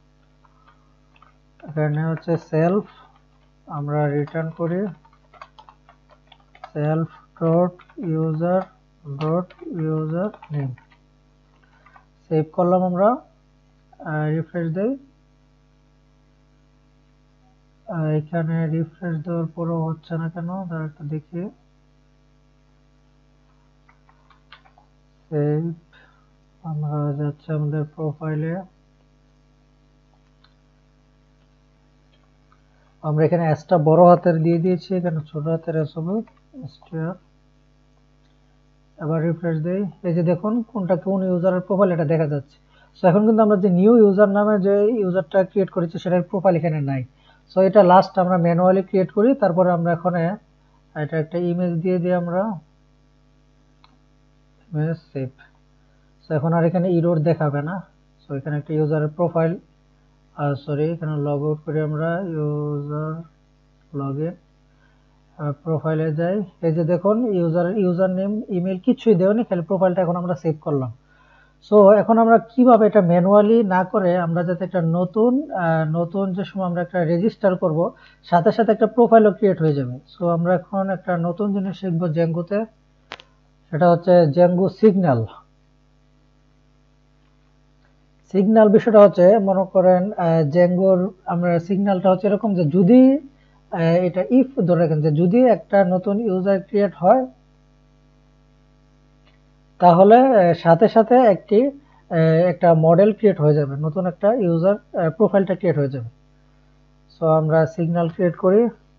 এখানে হচ্ছে সেলফ, আমরা রিটার্ন করি self dot user name, save করলাম। আমরা রিফ্রেশ দেই, এখানে রিফ্রেশ দেওয়ার পরও হচ্ছে না কেন, তার একটা দেখি। সেভ, আমরা যাচ্ছি আমাদের প্রোফাইলে, আমরা এখানে এসটা বড় হাতের দিয়ে দিয়েছি, এখানে ছোট হাতের এস হবে এসটিআর। আবার রিফ্রেশ দেই, এই যে দেখুন কোনটা কোন ইউজারের প্রোফাইল এটা দেখা যাচ্ছে। সো এখন কিন্তু আমরা যে নিউ ইউজার নামে যে ইউজারটা ক্রিয়েট করেছি সেটার প্রোফাইল এখানে নাই। সো এটা লাস্ট আমরা ম্যানুয়ালি ক্রিয়েট করি, তারপরে আমরা এখানে এটা একটা ইমেজ দিয়ে দিই, আমরা ইমেজ সেভ। সো এখন আর এখানে ইরর দেখাবে না। সো এখানে একটা ইউজারের প্রোফাইল, সরি এখানে লগ আউট করি, আমরা ইউজার লগইন, প্রোফাইলে যাই, এই যে দেখুন ইউজার নেম ইমেল কিছুই দেওনি, খালি প্রোফাইলটা এখন আমরা সেভ করলাম। সো এখন আমরা কিভাবে এটা ম্যানুয়ালি না করে আমরা যাতে একটা নতুন যে সময় আমরা একটা রেজিস্টার করব সাথে সাথে একটা প্রোফাইলও ক্রিয়েট হয়ে যাবে। সো আমরা এখন একটা নতুন জিনিস শিখবো জ্যাঙ্গোতে, সেটা হচ্ছে জ্যাঙ্গো সিগন্যাল। সিগন্যাল বিষয়টা হচ্ছে, মনে করেন জ্যাঙ্গোর আমরা সিগন্যালটা হচ্ছে এরকম যে যদি এটা ইফ ধরে রাখেন যে যদি একটা নতুন ইউজার ক্রিয়েট হয়, তাহলে সাথে সাথে একটা মডেল ক্রিয়েট হয়ে যাবে, নতুন একটা ইউজার প্রোফাইলটা ক্রিয়েট হয়ে যাবে। সো আমরা সিগন্যাল ক্রিয়েট করি।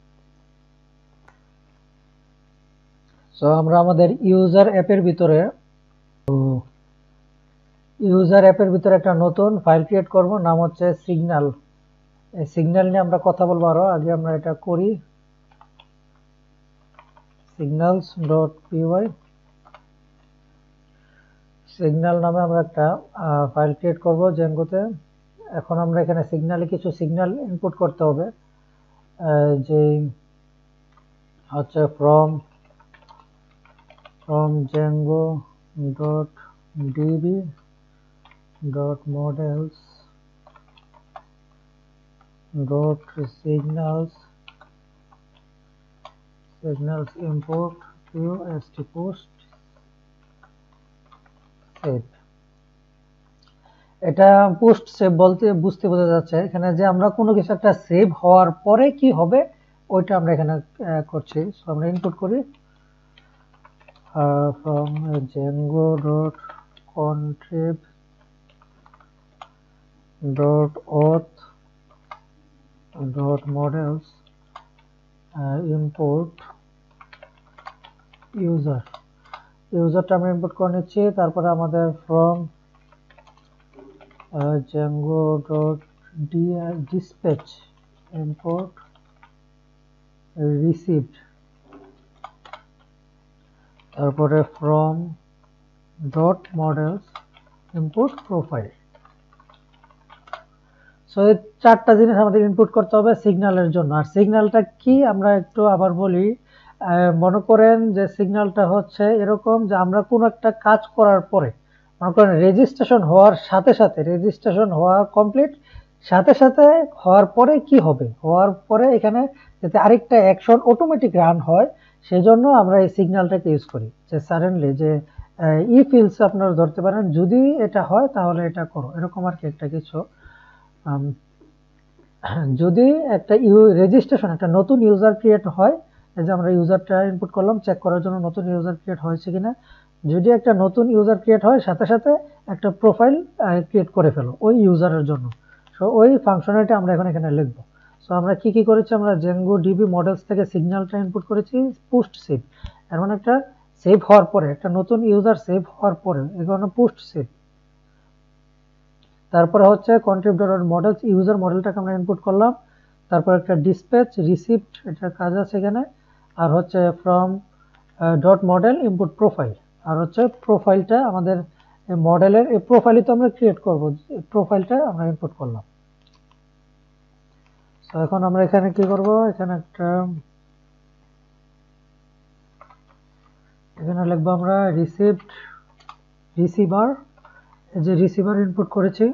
সো আমরা আমাদের ইউজার অ্যাপের ভিতরে একটা নতুন ফাইল ক্রিয়েট করব, নাম হচ্ছে সিগন্যাল। এই সিগন্যাল নিয়ে আমরা কথা বলবো আরো, আগে আমরা এটা করি signals.py, সিগন্যাল নামে আমরা একটা ফাইল ক্রিয়েট করব জ্যাঙ্গোতে। এখন আমরা এখানে সিগন্যালে কিছু সিগন্যাল ইনপুট করতে হবে, যে হচ্ছে from Django dot db dot models dot signals import qst post save। এটা পোস্ট সেভ বলতে বুঝতে বোঝা যাচ্ছে এখানে যে আমরা কোনো কিছু একটা সেভ হওয়ার পরে কি হবে ওইটা আমরা এখানে করছি। সো আমরা ইনপুট করি from django dot contrib dot auth dot models import ইউজারটা আমরা ইনপুট করে নিচ্ছি। তারপরে আমাদের from django dot dispatch import received, তারপরে from dot models import profile। So এই চারটা জিনিস আমাদের ইনপুট করতে হবে সিগন্যালের জন্য। আর সিগন্যালটা কি আমরা একটু আবার বলি। মনে করেন যে সিগন্যালটা হচ্ছে এরকম যে আমরা কোনো একটা কাজ করার পরে মনে করেন রেজিস্ট্রেশন হওয়ার সাথে সাথে রেজিস্ট্রেশন হওয়া কমপ্লিট সাথে সাথে হওয়ার পরে কি হবে, হওয়ার পরে এখানে যাতে আরেকটা অ্যাকশন অটোমেটিক রান হয় সেজন্য আমরা এই সিগন্যালটাকে ইউজ করি। যে সাডেনলি যে ইফ ইলস আপনারা ধরতে পারেন যদি এটা হয় তাহলে এটা করো, এরকম আর কি একটা কিছু। যদি একটা রেজিস্ট্রেশন একটা নতুন ইউজার ক্রিয়েট হয়, এই যে আমরা ইউজারটা ইনপুট করলাম চেক করার জন্য নতুন ইউজার ক্রিয়েট হয়েছে কিনা, যদি একটা নতুন ইউজার ক্রিয়েট হয় সাথে সাথে একটা প্রোফাইল ক্রিয়েট করে ফেলো ওই ইউজারের জন্য। সো ওই ফাংশনালিটি আমরা এখন এখানে লিখবো। সো আমরা কি করেছি, আমরা Django DB মডেলস থেকে সিগন্যালটা ইনপুট করেছি পোস্ট সেভ, এর মানে একটা সেভ হওয়ার পরে একটা নতুন ইউজার সেভ হওয়ার পরে এখানে পোস্ট সেভ। তারপরে হচ্ছে contrib dot models ইউজার মডেলটাকে আমরা ইনপুট করলাম, তারপর একটা ডিসপ্যাচ রিসিভড এটা কাজ আছে এখানে, আর হচ্ছে from dot model input profile, আর হচ্ছে প্রোফাইলটা আমাদের মডেলের এই প্রোফাইলই তো আমরা ক্রিয়েট করব, প্রোফাইলটা আমরা ইনপুট করলাম। তো এখন আমরা এখানে কি করব, এখানে একটা এখানে লিখবো আমরা রিসিভার, যে রিসিভার ইনপুট করেছি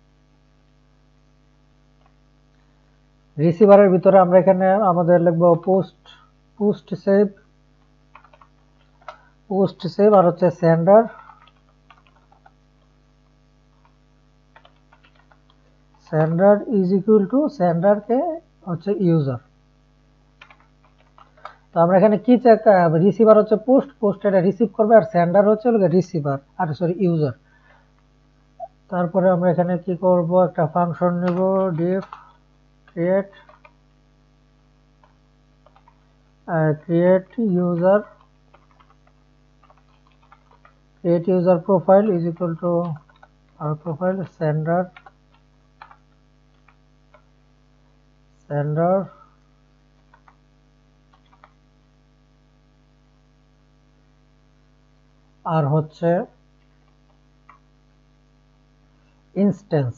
রিসিভারের ভিতরে আমরা এখানে আমাদের লিখবো পোস্ট সেভ আর হচ্ছে সেন্ডার ইজ ইকুয়াল টু সেন্ডারকে হচ্ছে ইউজার। তো আমরা এখানে কি চেক, রিসিভার হচ্ছে পোস্ট এটা রিসিভ করবে আর সেন্ডার হচ্ছে রিসিভার আর সরি ইউজার। তারপরে আমরা এখানে কি করব, একটা ফাংশন নেব ডিফ create user profile is equal to our profile sender আর হচ্ছে ইনস্ট্যান্স।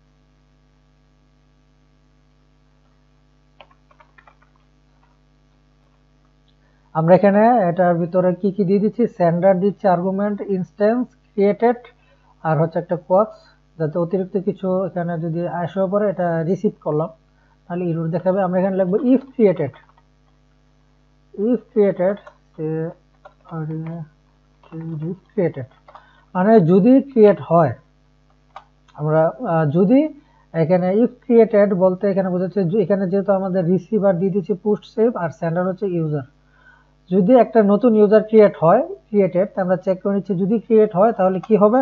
আমরা এখানে এটার ভিতরে কি কি দিয়ে দিচ্ছি, সেন্ডার দিচ্ছি আর্গুমেন্ট, ইনস্ট্যান্স ক্রিয়েটেড আর হচ্ছে একটা কোয়াক্স, যাতে অতিরিক্ত কিছু এখানে যদি আসে পরে এটা রিসিভ করলাম তাহলে এরর দেখাবে। আমরা এখানে লিখবো ইফ ক্রিয়েটেড মানে যদি ক্রিয়েট হয়, আমরা যদি এখানে ইফ ক্রিয়েটেড বলতে এখানে বোঝাচ্ছে এখানে যেহেতু আমাদের রিসিভার দিয়ে দিচ্ছি পোস্ট সেভ আর সেন্ডার হচ্ছে ইউজার, যদি একটা নতুন ইউজার ক্রিয়েটেড আমরা চেক করে নিচ্ছি যদি ক্রিয়েট হয় তাহলে কি হবে,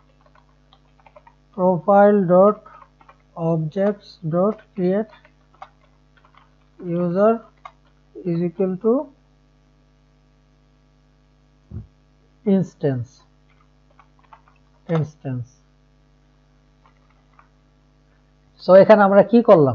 profile dot objects dot create user is equal to instance. So এখানে আমরা কি করলাম,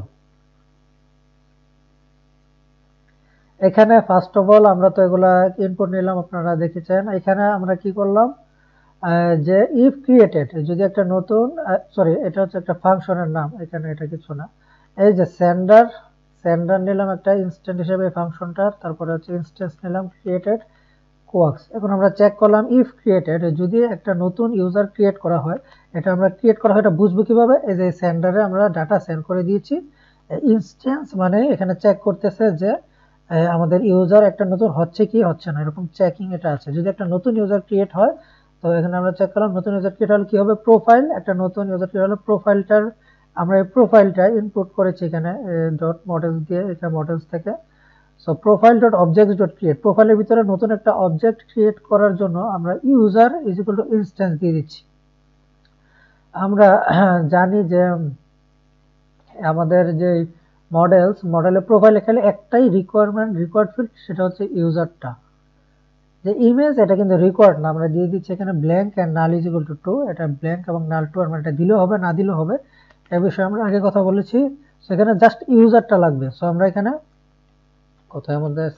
এখানে ফার্স্ট অফ অল আমরা তো এগুলা ইনপুট নিলাম আপনারা দেখেছেন। এখানে আমরা কি করলাম, যে ইফ ক্রিয়েটেড যদি একটা নতুন সরি এটা হচ্ছে একটা ফাংশনের নাম, এখানে এটা কিছু না, এই যে সেন্ডার নিলাম একটা ইনস্ট্যান্ট হিসেবে ফাংশনটার, তারপরে হচ্ছে ইনস্ট্যান্স নিলাম ক্রিয়েটেড কোয়াক্স। এখন আমরা চেক করলাম ইফ ক্রিয়েটেড, যদি একটা নতুন ইউজার ক্রিয়েট করা হয়, এটা আমরা ক্রিয়েট করা হয় এটা বুঝবো কিভাবে? এই যে সেন্ডারে আমরা ডাটা সেন্ড করে দিয়েছি, ইনস্ট্যান্স মানে এখানে চেক করতেছে যে আমাদের ইউজার একটা নতুন হচ্ছে কি হচ্ছে না, এরকম চেকিং এটা আছে। যদি একটা নতুন ইউজার ক্রিয়েট হয়, তো এখানে আমরা চেক করলাম নতুন ইউজার ক্রিয়েট হলে কি হবে, প্রোফাইল, একটা নতুন ইউজার ক্রিয়েট হলে প্রোফাইলটার আমরা এই প্রোফাইলটা ইনপুট করেছি এখানে ডট মডেলস দিয়ে, এটা মডেলস থেকে। So profile dot object dot create, প্রোফাইলের ভিতরে নতুন একটা অবজেক্ট ক্রিয়েট করার জন্য আমরা user is equal to instance দিয়ে দিচ্ছি। আমরা জানি যে আমাদের যে মডেলের প্রোফাইলে খেলে একটাই রিকোয়ার্ড ফিল্ড, সেটা হচ্ছে ইউজারটা। যে ইমেজ এটা কিন্তু রিকোয়ার্ড না, আমরা দিয়ে দিচ্ছি এখানে blank and null is equal to 2, এটা ব্ল্যাঙ্ক এবং নাল 2, আমরা এটা দিলেও হবে না দিলেও হবে, এ বিষয়ে আমরা আগে কথা বলেছি। সেখানে জাস্ট ইউজারটা লাগবে। সো আমরা এখানে কোথায় আমাদের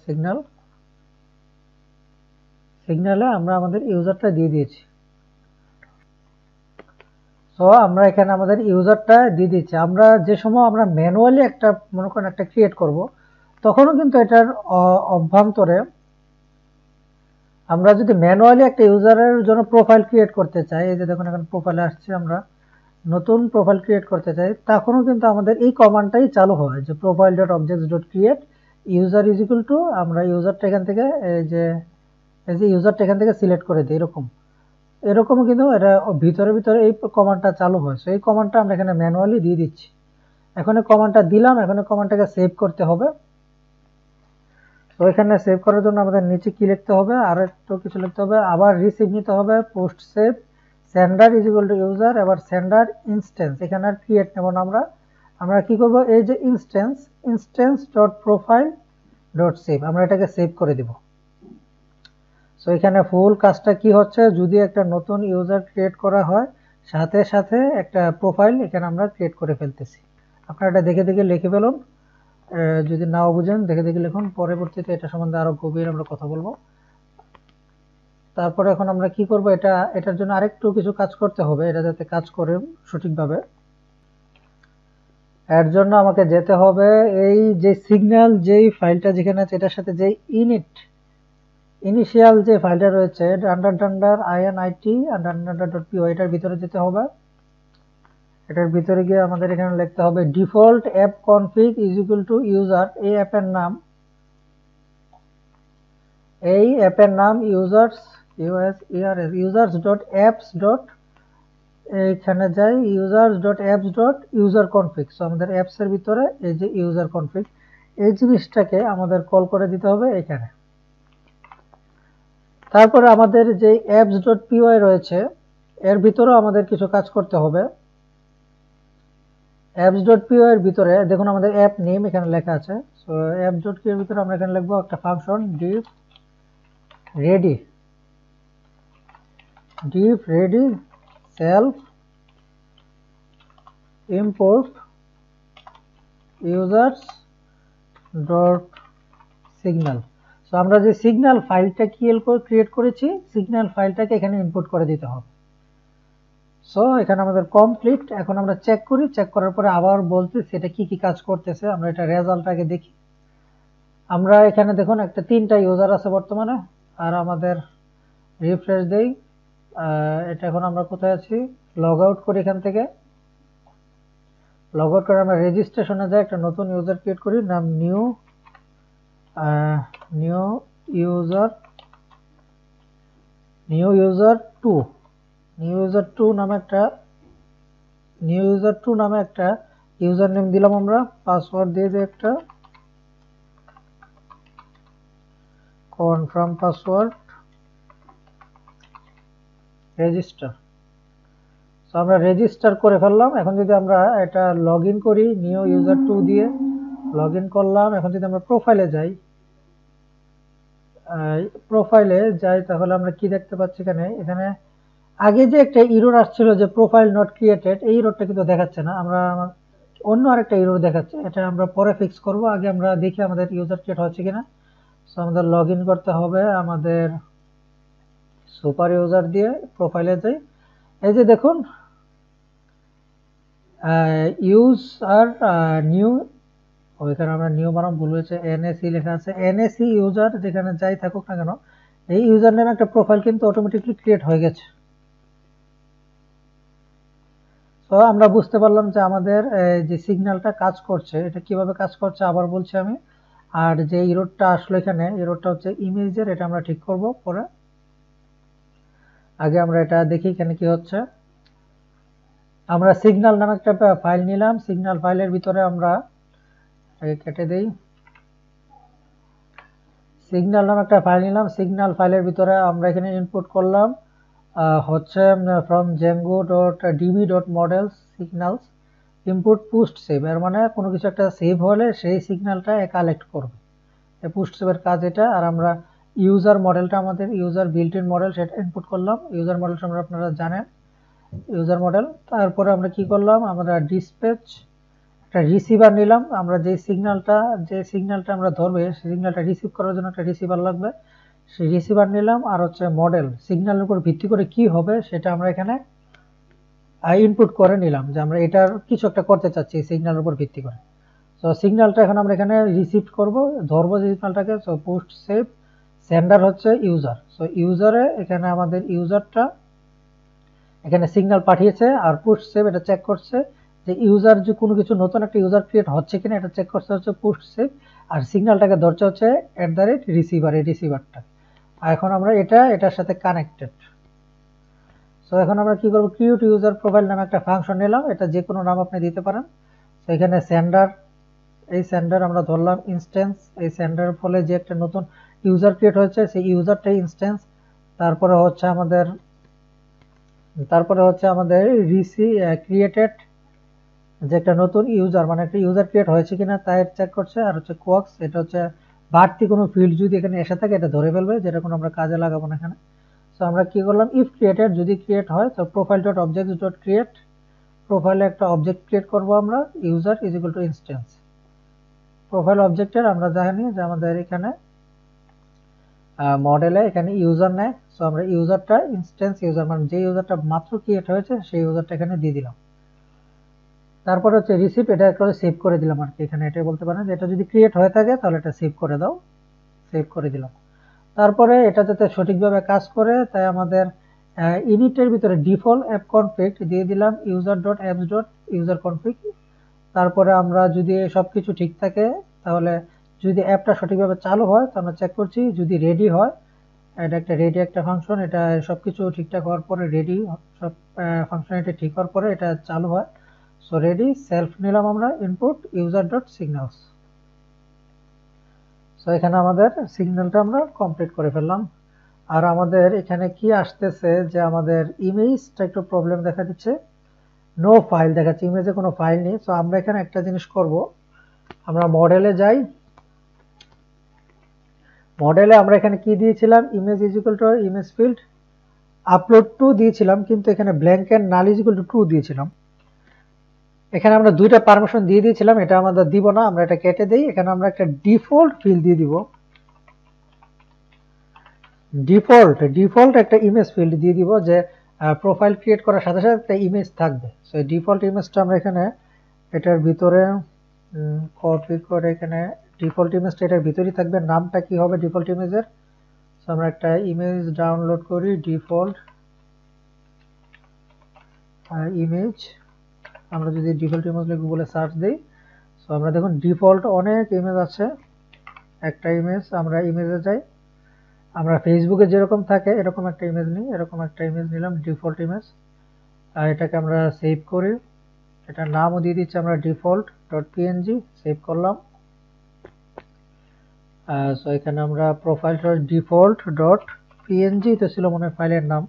সিগন্যালে আমরা আমাদের ইউজারটা দিয়ে দিয়েছি। সো আমরা এখানে আমাদের ইউজারটা দিয়ে দিচ্ছি। আমরা যে সময় আমরা ম্যানুয়ালি একটা মনে করেন একটা ক্রিয়েট করব, তখনও কিন্তু এটার অভ্যন্তরে আমরা যদি ম্যানুয়ালি একটা ইউজারের জন্য প্রোফাইল ক্রিয়েট করতে চাই, এই যে দেখুন এখানে প্রোফাইলে আসছে, আমরা নতুন প্রোফাইল ক্রিয়েট করতে চাই, তখনও কিন্তু আমাদের এই কমান্ডটাই চালু হয় যে profile dot objects dot create user is equal to, আমরা ইউজারটা এখান থেকে এই যে ইউজারটা এখান থেকে সিলেক্ট করে দিই, এরকম কিন্তু এটা ভিতরে এই কমান্ডটা চালু হয়। সো এই কমান্ডটা আমরা এখানে ম্যানুয়ালি দিয়ে দিচ্ছি। এখন এই কমান্ডটা দিলাম, এখন এই কমান্ডটাকে সেভ করতে হবে। তো এখানে সেভ করার জন্য আমাদের নিচে কি লিখতে হবে, আর একটু কিছু লিখতে হবে, আবার রিসিভ নিতে হবে, post save sender is equal to user, এবার সেন্ডার ইনস্ট্যান্স, এখানে আর ক্রিয়েট নেব না, আমরা কি করব, এই যে instance dot profile dot save, আমরা এটাকে সেভ করে দিব। সো এখানে ফুল কাজটা কি হচ্ছে, যদি একটা নতুন ইউজার ক্রিয়েট করা হয়, সাথে সাথে একটা প্রোফাইল এখানে আমরা ক্রিয়েট করে ফেলতেছি। আপনারা এটা দেখে দেখে লিখে ফেলুন, যদি নাও বুঝেন দেখে দেখে লিখুন, পরবর্তীতে এটা সম্বন্ধে আরো গভীর আমরা কথা বলবো। তারপরে এখন আমরা কি করব, এটার জন্য আরেকটু কিছু কাজ করতে হবে, এটা যাতে কাজ করে সঠিকভাবে। এর জন্য আমাকে যেতে হবে এই যে সিগন্যাল যেই ফাইলটা যেখানে আছে, এটার সাথে যে ইনিশিয়াল যে ফাইলটা রয়েছে init এটার ভিতরে যেতে হবে। এটার ভিতরে গিয়ে আমাদের এখানে লিখতে হবে default app config is equal to user, এই অ্যাপের নাম ইউজার্স ডট অ্যাপস ডট, এখানে যাই users dot apps dot user config. So আমাদের অ্যাপস এর ভিতরে এই যে ইউজার কনফিগ, এই জিনিসটাকে আমাদের কল করে দিতে হবে এখানে। তারপরে আমাদের যে apps.py রয়েছে, এর ভিতরেও আমাদের কিছু কাজ করতে হবে। apps.py এর ভিতরে দেখুন আমাদের অ্যাপ নেম এখানে লেখা আছে। সো apps.py এর ভিতরে আমরা এখানে লিখবো একটা function div ready self import users dot signal। So আমরা যে সিগন্যাল ফাইলটা ক্রিয়েট করেছি, সিগন্যাল ফাইলটাকে এখানে ইনপুট করে দিতে হবে। সো এখানে আমাদের কমপ্লিট। এখন আমরা চেক করি, চেক করার পরে আবার বলতে সেটা কি কি কাজ করতেছে, আমরা এটা রেজাল্টটাকে দেখি। আমরা এখানে দেখুন একটা 3টা ইউজার আছে বর্তমানে, আর আমাদের রিফ্রেশ দেই। এটা এখন আমরা কোথায় আছি, লগ আউট করি, এখান থেকে লগ আউট করে আমরা রেজিস্ট্রেশনে যাই, একটা নতুন ইউজার ক্রিয়েট করি, নাম নিউ ইউজার 2 নামে একটা ইউজার নেম দিলাম, আমরা পাসওয়ার্ড দিয়ে দিই একটা কনফার্ম পাসওয়ার্ড রেজিস্টার। সো আমরা রেজিস্টার করে ফেললাম। এখন যদি আমরা এটা লগ ইন করি নিউ ইউজার 2 দিয়ে, লগ ইন করলাম। এখন যদি আমরা প্রোফাইলে যাই, তাহলে আমরা কি দেখতে পাচ্ছি, এখানে আগে যে একটা এরর আসছিল যে প্রোফাইল নট ক্রিয়েটেড, এই এররটা কিন্তু দেখাচ্ছে না, আমরা অন্য আরেকটা এরর দেখাচ্ছে। এটা আমরা পরে ফিক্স করব, আগে আমরা দেখি আমাদের ইউজার ক্রিয়েট হচ্ছে কিনা। সো আমাদের লগ ইন করতে হবে আমাদের সুপার ইউজার দিয়ে, প্রোফাইলে যাই। এই যে দেখুন ওইখানে আমরা নিউ বানাম, ভুল হয়েছে, এনএসি লেখা আছে। এনএসি ইউজার যেখানে যাই থাকুক না কেন, এই ইউজার নেমে একটা প্রোফাইল কিন্তু অটোমেটিকলি ক্রিয়েট হয়ে গেছে। তো আমরা বুঝতে পারলাম যে আমাদের যে সিগন্যালটা কাজ করছে, এটা কিভাবে কাজ করছে আবার বলছি আমি। আর যে এররটা আসলো এখানে, এররটা হচ্ছে ইমেজের, এটা আমরা ঠিক করব পরে। আগে আমরা এটা দেখি এখানে কি হচ্ছে। আমরা সিগন্যাল নামে একটা ফাইল নিলাম, সিগন্যাল ফাইলের ভিতরে আমরা কেটে দেই, সিগন্যাল নামে একটা ফাইল নিলাম। সিগন্যাল ফাইলের ভিতরে আমরা এখানে ইনপুট করলাম হচ্ছে from django.db.models signals input post save, এর মানে কোনো কিছু একটা সেভ হলে সেই সিগন্যালটা কালেক্ট করবে, এই পোস্ট সেভের কাজ এটা। আর আমরা ইউজার মডেলটা, আমাদের ইউজার বিল্ট ইন মডেল, সেটা ইনপুট করলাম। ইউজার মডেল সম্পর্কে আপনারা জানেন, ইউজার মডেল। তারপরে আমরা কি করলাম, আমরা ডিসপ্যাচ একটা রিসিভার নিলাম। আমরা যে সিগন্যালটা আমরা ধরবে, সেই সিগন্যালটা রিসিভ করার জন্য একটা রিসিভার লাগবে, সেই রিসিভার নিলাম। আর হচ্ছে মডেল, সিগন্যালের উপর ভিত্তি করে কি হবে সেটা আমরা এখানে ইনপুট করে নিলাম, যে আমরা এটার কিছু একটা করতে চাচ্ছি সিগন্যালের উপর ভিত্তি করে। সো সিগন্যালটা এখন আমরা এখানে রিসিভ করব, ধরবো যে সিগন্যালটাকে। সো পোস্ট সেভ, সেন্ডার হচ্ছে ইউজার। সো ইউজারে এখানে আমাদের ইউজারটা এখানে সিগন্যাল পাঠিয়েছে, আর পোস্ট সেভ এটা চেক করছে যে ইউজার যে কোনো কিছু নতুন একটা ইউজার ক্রিয়েট হচ্ছে কিনা, এটা চেক করছে হচ্ছে পোস্ট সেভ। আর সিগন্যালটাকে ধরছে হচ্ছে @রিসিভার, এই রিসিভারটা। আর এখন আমরা এটার সাথে কানেক্টেড। সো এখন আমরা কি করব, ক্রিয়েট ইউজার প্রোফাইল নামে একটা ফাংশন নিলাম, এটা যে কোনো নাম আপনি দিতে পারেন। তো এখানে সেন্ডার, এই সেন্ডার আমরা ধরলাম ইনস্ট্যান্স, এই সেন্ডারের ফলে যে একটা নতুন ইউজার ক্রিয়েট হয়েছে সেই ইউজারটাই ইনস্ট্যান্স। তারপরে হচ্ছে আমাদের ক্রিয়েটেড, যে একটা নতুন ইউজার, মানে একটা ইউজার ক্রিয়েট হয়েছে কিনা তাই চেক করছে। আর হচ্ছে কোয়াক্স, এটা হচ্ছে বাড়তি কোনো ফিল্ড যদি এখানে এসে থাকে এটা ধরে ফেলবে, যেটা কোনো আমরা কাজে লাগাবো না এখানে। তো আমরা কি করলাম, ইফ ক্রিয়েটেড, যদি ক্রিয়েট হয় তো profile dot object dot create, প্রোফাইলে একটা অবজেক্ট ক্রিয়েট করব আমরা, user is equal to instance. Profile অবজেক্টের আমরা জানি যে আমাদের এখানে মডেলে এখানে ইউজার নেয়। সো আমরা ইউজারটা ইনস্ট্যান্স ইউজার, মানে যে ইউজারটা মাত্র ক্রিয়েট হয়েছে সেই ইউজারটা এখানে দিয়ে দিলাম। তারপর হচ্ছে রিসিভ, এটা একটা সেভ করে দিলাম আর কি। এখানে এটাই বলতে পারেন যে এটা যদি ক্রিয়েট হয়ে থাকে তাহলে এটা সেভ করে দাও, সেভ করে দিলাম। তারপরে এটা যাতে সঠিকভাবে কাজ করে তাই আমাদের ইনিটের ভিতরে ডিফল্ট অ্যাপ কনফিগ দিয়ে দিলাম user dot apps dot user config. তারপরে আমরা যদি সবকিছু ঠিক থাকে, তাহলে যদি অ্যাপটা সঠিকভাবে চালু হয় তো আমরা চেক করছি, যদি রেডি হয়, এটা একটা রেডি একটা ফাংশন, এটা সবকিছু ঠিকঠাক হওয়ার পরে রেডি, সব ফাংশনালিটি ঠিক হওয়ার পরে এটা চালু হয়। সো রেডি, সেলফ নিলাম আমরা input user dot signals. So এখানে আমাদের সিগন্যালটা আমরা কমপ্লিট করে ফেললাম। আর আমাদের এখানে কি আসতেছে যে আমাদের ইমেজটা একটু প্রবলেম দেখা দিচ্ছে, নো ফাইল দেখাচ্ছে, ইমেজে কোনো ফাইল নেই। সো আমরা এখানে একটা জিনিস করব, আমরা মডেলে যাই, মডেলে আমরা এখানে কি দিয়েছিলাম, image is equal to image field upload to দিয়েছিলাম, কিন্তু এখানে blank and null is equal to true দিয়েছিলাম। এখানে আমরা দুইটা পারমিশন দিয়ে দিয়েছিলাম, এটা আমাদের দিব না, আমরা এটা কেটে দেই। এখানে আমরা একটা ডিফল্ট ফিল্ড দিয়ে দিব, ডিফল্ট একটা ইমেজ ফিল্ড দিয়ে দিব, যে প্রোফাইল ক্রিয়েট করার সাথে সাথে একটা ইমেজ থাকবে। সো ডিফল্ট ইমেজটা আমরা এখানে এটার ভিতরে কপি করে, এখানে ডিফল্ট ইমেজটা এটার ভিতরেই থাকবে। নামটা কি হবে ডিফল্ট ইমেজের, সো আমরা একটা ইমেজ ডাউনলোড করি, ডিফল্ট ইমেজ। আমরা যদি ডিফল্ট ইমেজ লিখে গুগলে সার্চ দিই, সো আমরা দেখুন ডিফল্ট অনেক ইমেজ আছে। একটা ইমেজ, আমরা ইমেজে যাই, আমরা ফেসবুকে যেরকম থাকে এরকম একটা ইমেজ নিই, এরকম একটা ইমেজ নিলাম ডিফল্ট ইমেজ। আর এটাকে আমরা সেভ করি, এটার নামও দিয়ে দিচ্ছি আমরা ডিফল্ট ডট পিএনজি, সেভ করলাম। সো এখানে আমরা profile dot default dot PNG, তো ছিল মনে হয় ফাইলের নাম,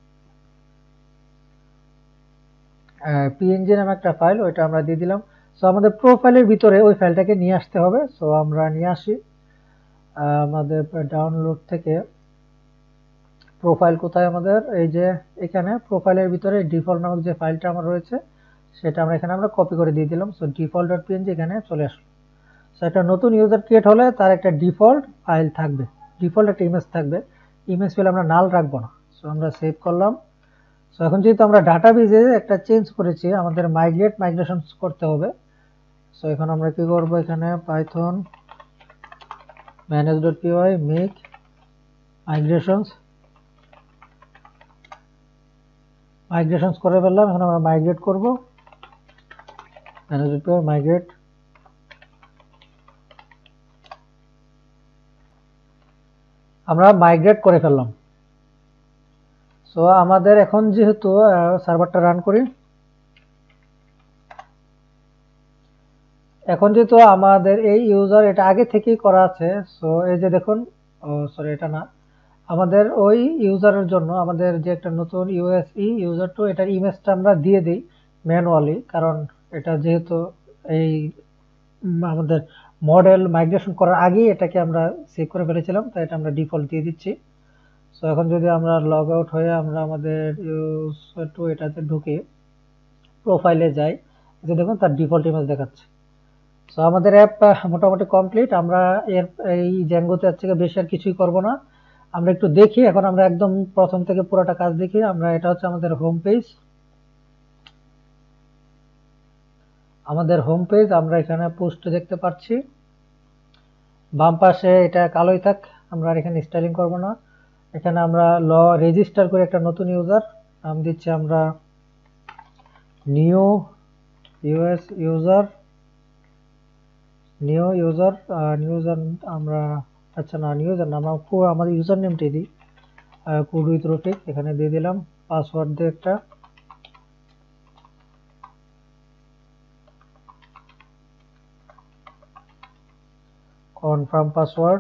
পিএনজি নামে একটা ফাইল, ওইটা আমরা দিয়ে দিলাম। সো আমাদের প্রোফাইলের ভিতরে ওই ফাইলটাকে নিয়ে আসতে হবে। সো আমরা নিয়ে আসি আমাদের ডাউনলোড থেকে, প্রোফাইল কোথায় আমাদের, এই যে এখানে প্রোফাইলের ভিতরে ডিফল্ট নামক যে ফাইলটা আমার রয়েছে সেটা আমরা এখানে কপি করে দিয়ে দিলাম। সো ডিফল্ট ডট পিএনজি এখানে চলে আসলো। সো একটা নতুন ইউজার ক্রিয়েট হলে তার একটা ডিফল্ট ফাইল থাকবে, ডিফল্ট একটা ইমেজ থাকবে, ইমেজ ফিল আমরা নাল রাখবো না। সো আমরা সেভ করলাম। সো এখন যেহেতু আমরা ডাটাবেজে একটা চেঞ্জ করেছি, আমাদের মাইগ্রেশন করতে হবে। সো এখন আমরা কি করব, এখানে পাইথন manage.py মেক মাইগ্রেশনস করে ফেললাম। এখন আমরা মাইগ্রেট করব, manage.py মাইগ্রেট। আমরা মাইগ্রেট করে ফেললাম। সো আমাদের এখন যেহেতু সার্ভারটা রান করি, এখন যেহেতু আমাদের এই ইউজার এটা আগে থেকেই করা আছে, সো এই যে দেখুন, সরি এটা না, আমাদের ওই ইউজারের জন্য আমাদের যে একটা নতুন ইউএসই ইউজার টু, এটার ইমেজটা আমরা দিয়ে দিই ম্যানুয়ালি, কারণ এটা যেহেতু এই আমাদের মডেল মাইগ্রেশন করার আগেই এটাকে আমরা সেভ করে ফেলেছিলাম, তাই এটা আমরা ডিফল্ট দিয়ে দিচ্ছি। সো এখন যদি আমরা লগ আউট হয়ে আমরা আমাদের ইউজার টু এটাতে ঢুকে প্রোফাইলে যাই, যে দেখুন তার ডিফল্ট ইমেজ দেখাচ্ছে। সো আমাদের অ্যাপ মোটামুটি কমপ্লিট। আমরা এই জ্যাঙ্গোতে এর থেকে বেশি আর কিছুই করব না। আমরা একটু দেখি, এখন আমরা একদম প্রথম থেকে পুরোটা কাজ দেখি। আমরা এটা হচ্ছে আমাদের হোম পেজ। আমরা এখানে পোস্ট দেখতে পাচ্ছি, বাম পাশে এটা কালোই থাক, আমরা আর এখানে স্টাইলিং করব না। এখানে আমরা রেজিস্টার করে একটা নতুন ইউজার নাম দিচ্ছি আমরা নিউ ইউজার আমরা, আচ্ছা না, নিউ ইউজার না, আমরা আমাদের ইউজার নেমটাই দিই, কোড উইথ রফিক এখানে দিয়ে দিলাম। পাসওয়ার্ড দিয়ে একটা কনফার্ম পাসওয়ার্ড,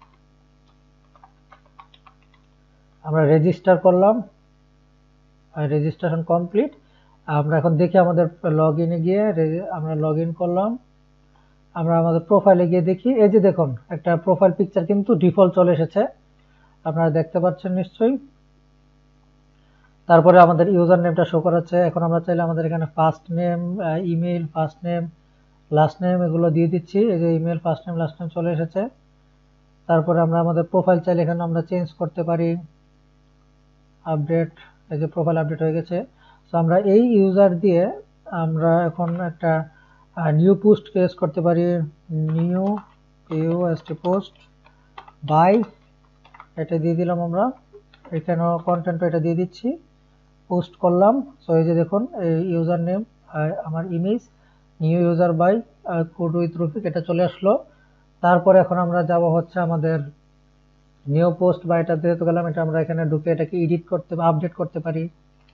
আমরা রেজিস্টার করলাম, রেজিস্ট্রেশন কমপ্লিট। আমরা এখন দেখি আমাদের লগ ইনে গিয়ে আমরা লগ ইন করলাম। আমরা আমাদের প্রোফাইলে গিয়ে দেখি, এই যে দেখুন একটা প্রোফাইল পিকচার কিন্তু ডিফল্ট চলে এসেছে, আপনারা দেখতে পাচ্ছেন নিশ্চয়ই। তারপরে আমাদের ইউজার নেমটা শো করাচ্ছে। এখন আমরা চাইলে আমাদের এখানে first name, email, first name, last name এগুলো দিয়ে দিচ্ছি। এই যে email, first name, last name চলে এসেছে। তারপরে আমরা আমাদের প্রোফাইল চাইলে এখানে আমরা চেঞ্জ করতে পারি, আপডেট, এই যে প্রোফাইল আপডেট হয়ে গেছে। সো আমরা এই ইউজার দিয়ে আমরা এখন একটা নিউ পোস্ট ক্রিয়েট করতে পারি, নিউ পোস্ট বাই, এটা দিয়ে দিলাম আমরা, এখানেও কন্টেন্ট এটা দিয়ে দিচ্ছি, পোস্ট করলাম। সো এই যে দেখুন এই ইউজার নেম, আমার image, new user by code with Rafiq, এটা চলে আসলো। তারপরে এখন আমরা যাব হচ্ছে আমাদের নিউ পোস্ট বা এটা যেহেতু গেলাম, এটা আমরা এখানে ঢুকে এটাকে এডিট করতে বা আপডেট করতে পারি,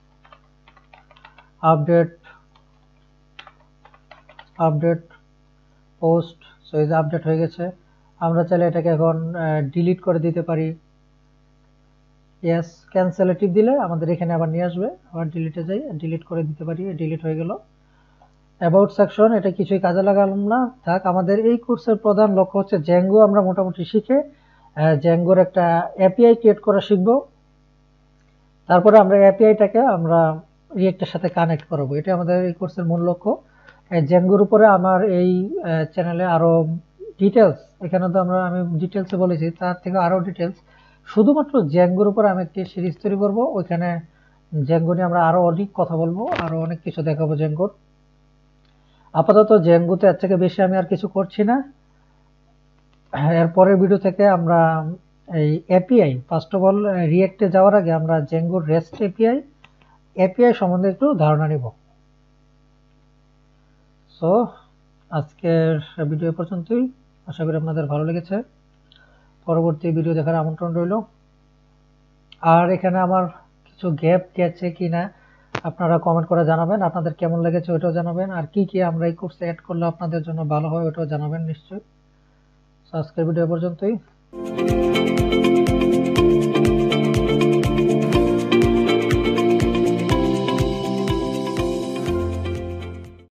আপডেট পোস্ট। সো এই যে আপডেট হয়ে গেছে। আমরা চাইলে এটাকে এখন ডিলিট করে দিতে পারি, ইয়েস, ক্যান্সেলেটিভ দিলে আমাদের এখানে আবার নিয়ে আসবে, আবার ডিলিটে যাই, ডিলিট করে দিতে পারি, ডিলিট হয়ে গেল। অ্যাবাউট সেকশন, এটা কিছুই কাজে লাগালাম না, থাক। আমাদের এই কোর্সের প্রধান লক্ষ্য হচ্ছে জ্যাঙ্গো আমরা মোটামুটি শিখে জ্যাঙ্গোর একটা এপিআই ক্রিয়েট করা শিখব। তারপরে আমরা এপিআইটাকে আমরা রিয়েক্টের সাথে কানেক্ট করাবো, এটা আমাদের এই কোর্সের মূল লক্ষ্য। জ্যাঙ্গোর উপরে আমার এই চ্যানেলে আরো ডিটেলস, এখানে তো আমি ডিটেলসে বলেছি, তার থেকে আরো ডিটেলস শুধুমাত্র জ্যাঙ্গোর উপর আমি একটি সিরিজ তৈরি করবো। ওইখানে জ্যাঙ্গো নিয়ে আমরা আরো অনেক কথা বলবো, আরো অনেক কিছু দেখাবো জ্যাঙ্গোর। আপাতত জ্যাঙ্গোতে এর থেকে বেশি আমি আর কিছু করছি না। এর পরের ভিডিও থেকে আমরা এই এপিআই, ফার্স্ট অফ অল রিয়েক্টে যাওয়ার আগে আমরা জ্যাঙ্গোর রেস্ট এপিআই সম্বন্ধে একটু ধারণা নিব। সো আজকের ভিডিও পর্যন্তই, আশা করি আপনাদের ভালো লেগেছে। পরবর্তী ভিডিও দেখার আমন্ত্রণ রইল। আর এখানে আমার কিছু গ্যাপ গেছে কিনা আপনারা কমেন্ট করে জানাবেন, আপনাদের কেমন লেগেছে ওটাও জানাবেন, আর কি কি আমরা এই কোর্সে অ্যাড করলে আপনাদের জন্য ভালো হয় ওটাও জানাবেন নিশ্চয়ই। আজকের ভিডিও পর্যন্তই।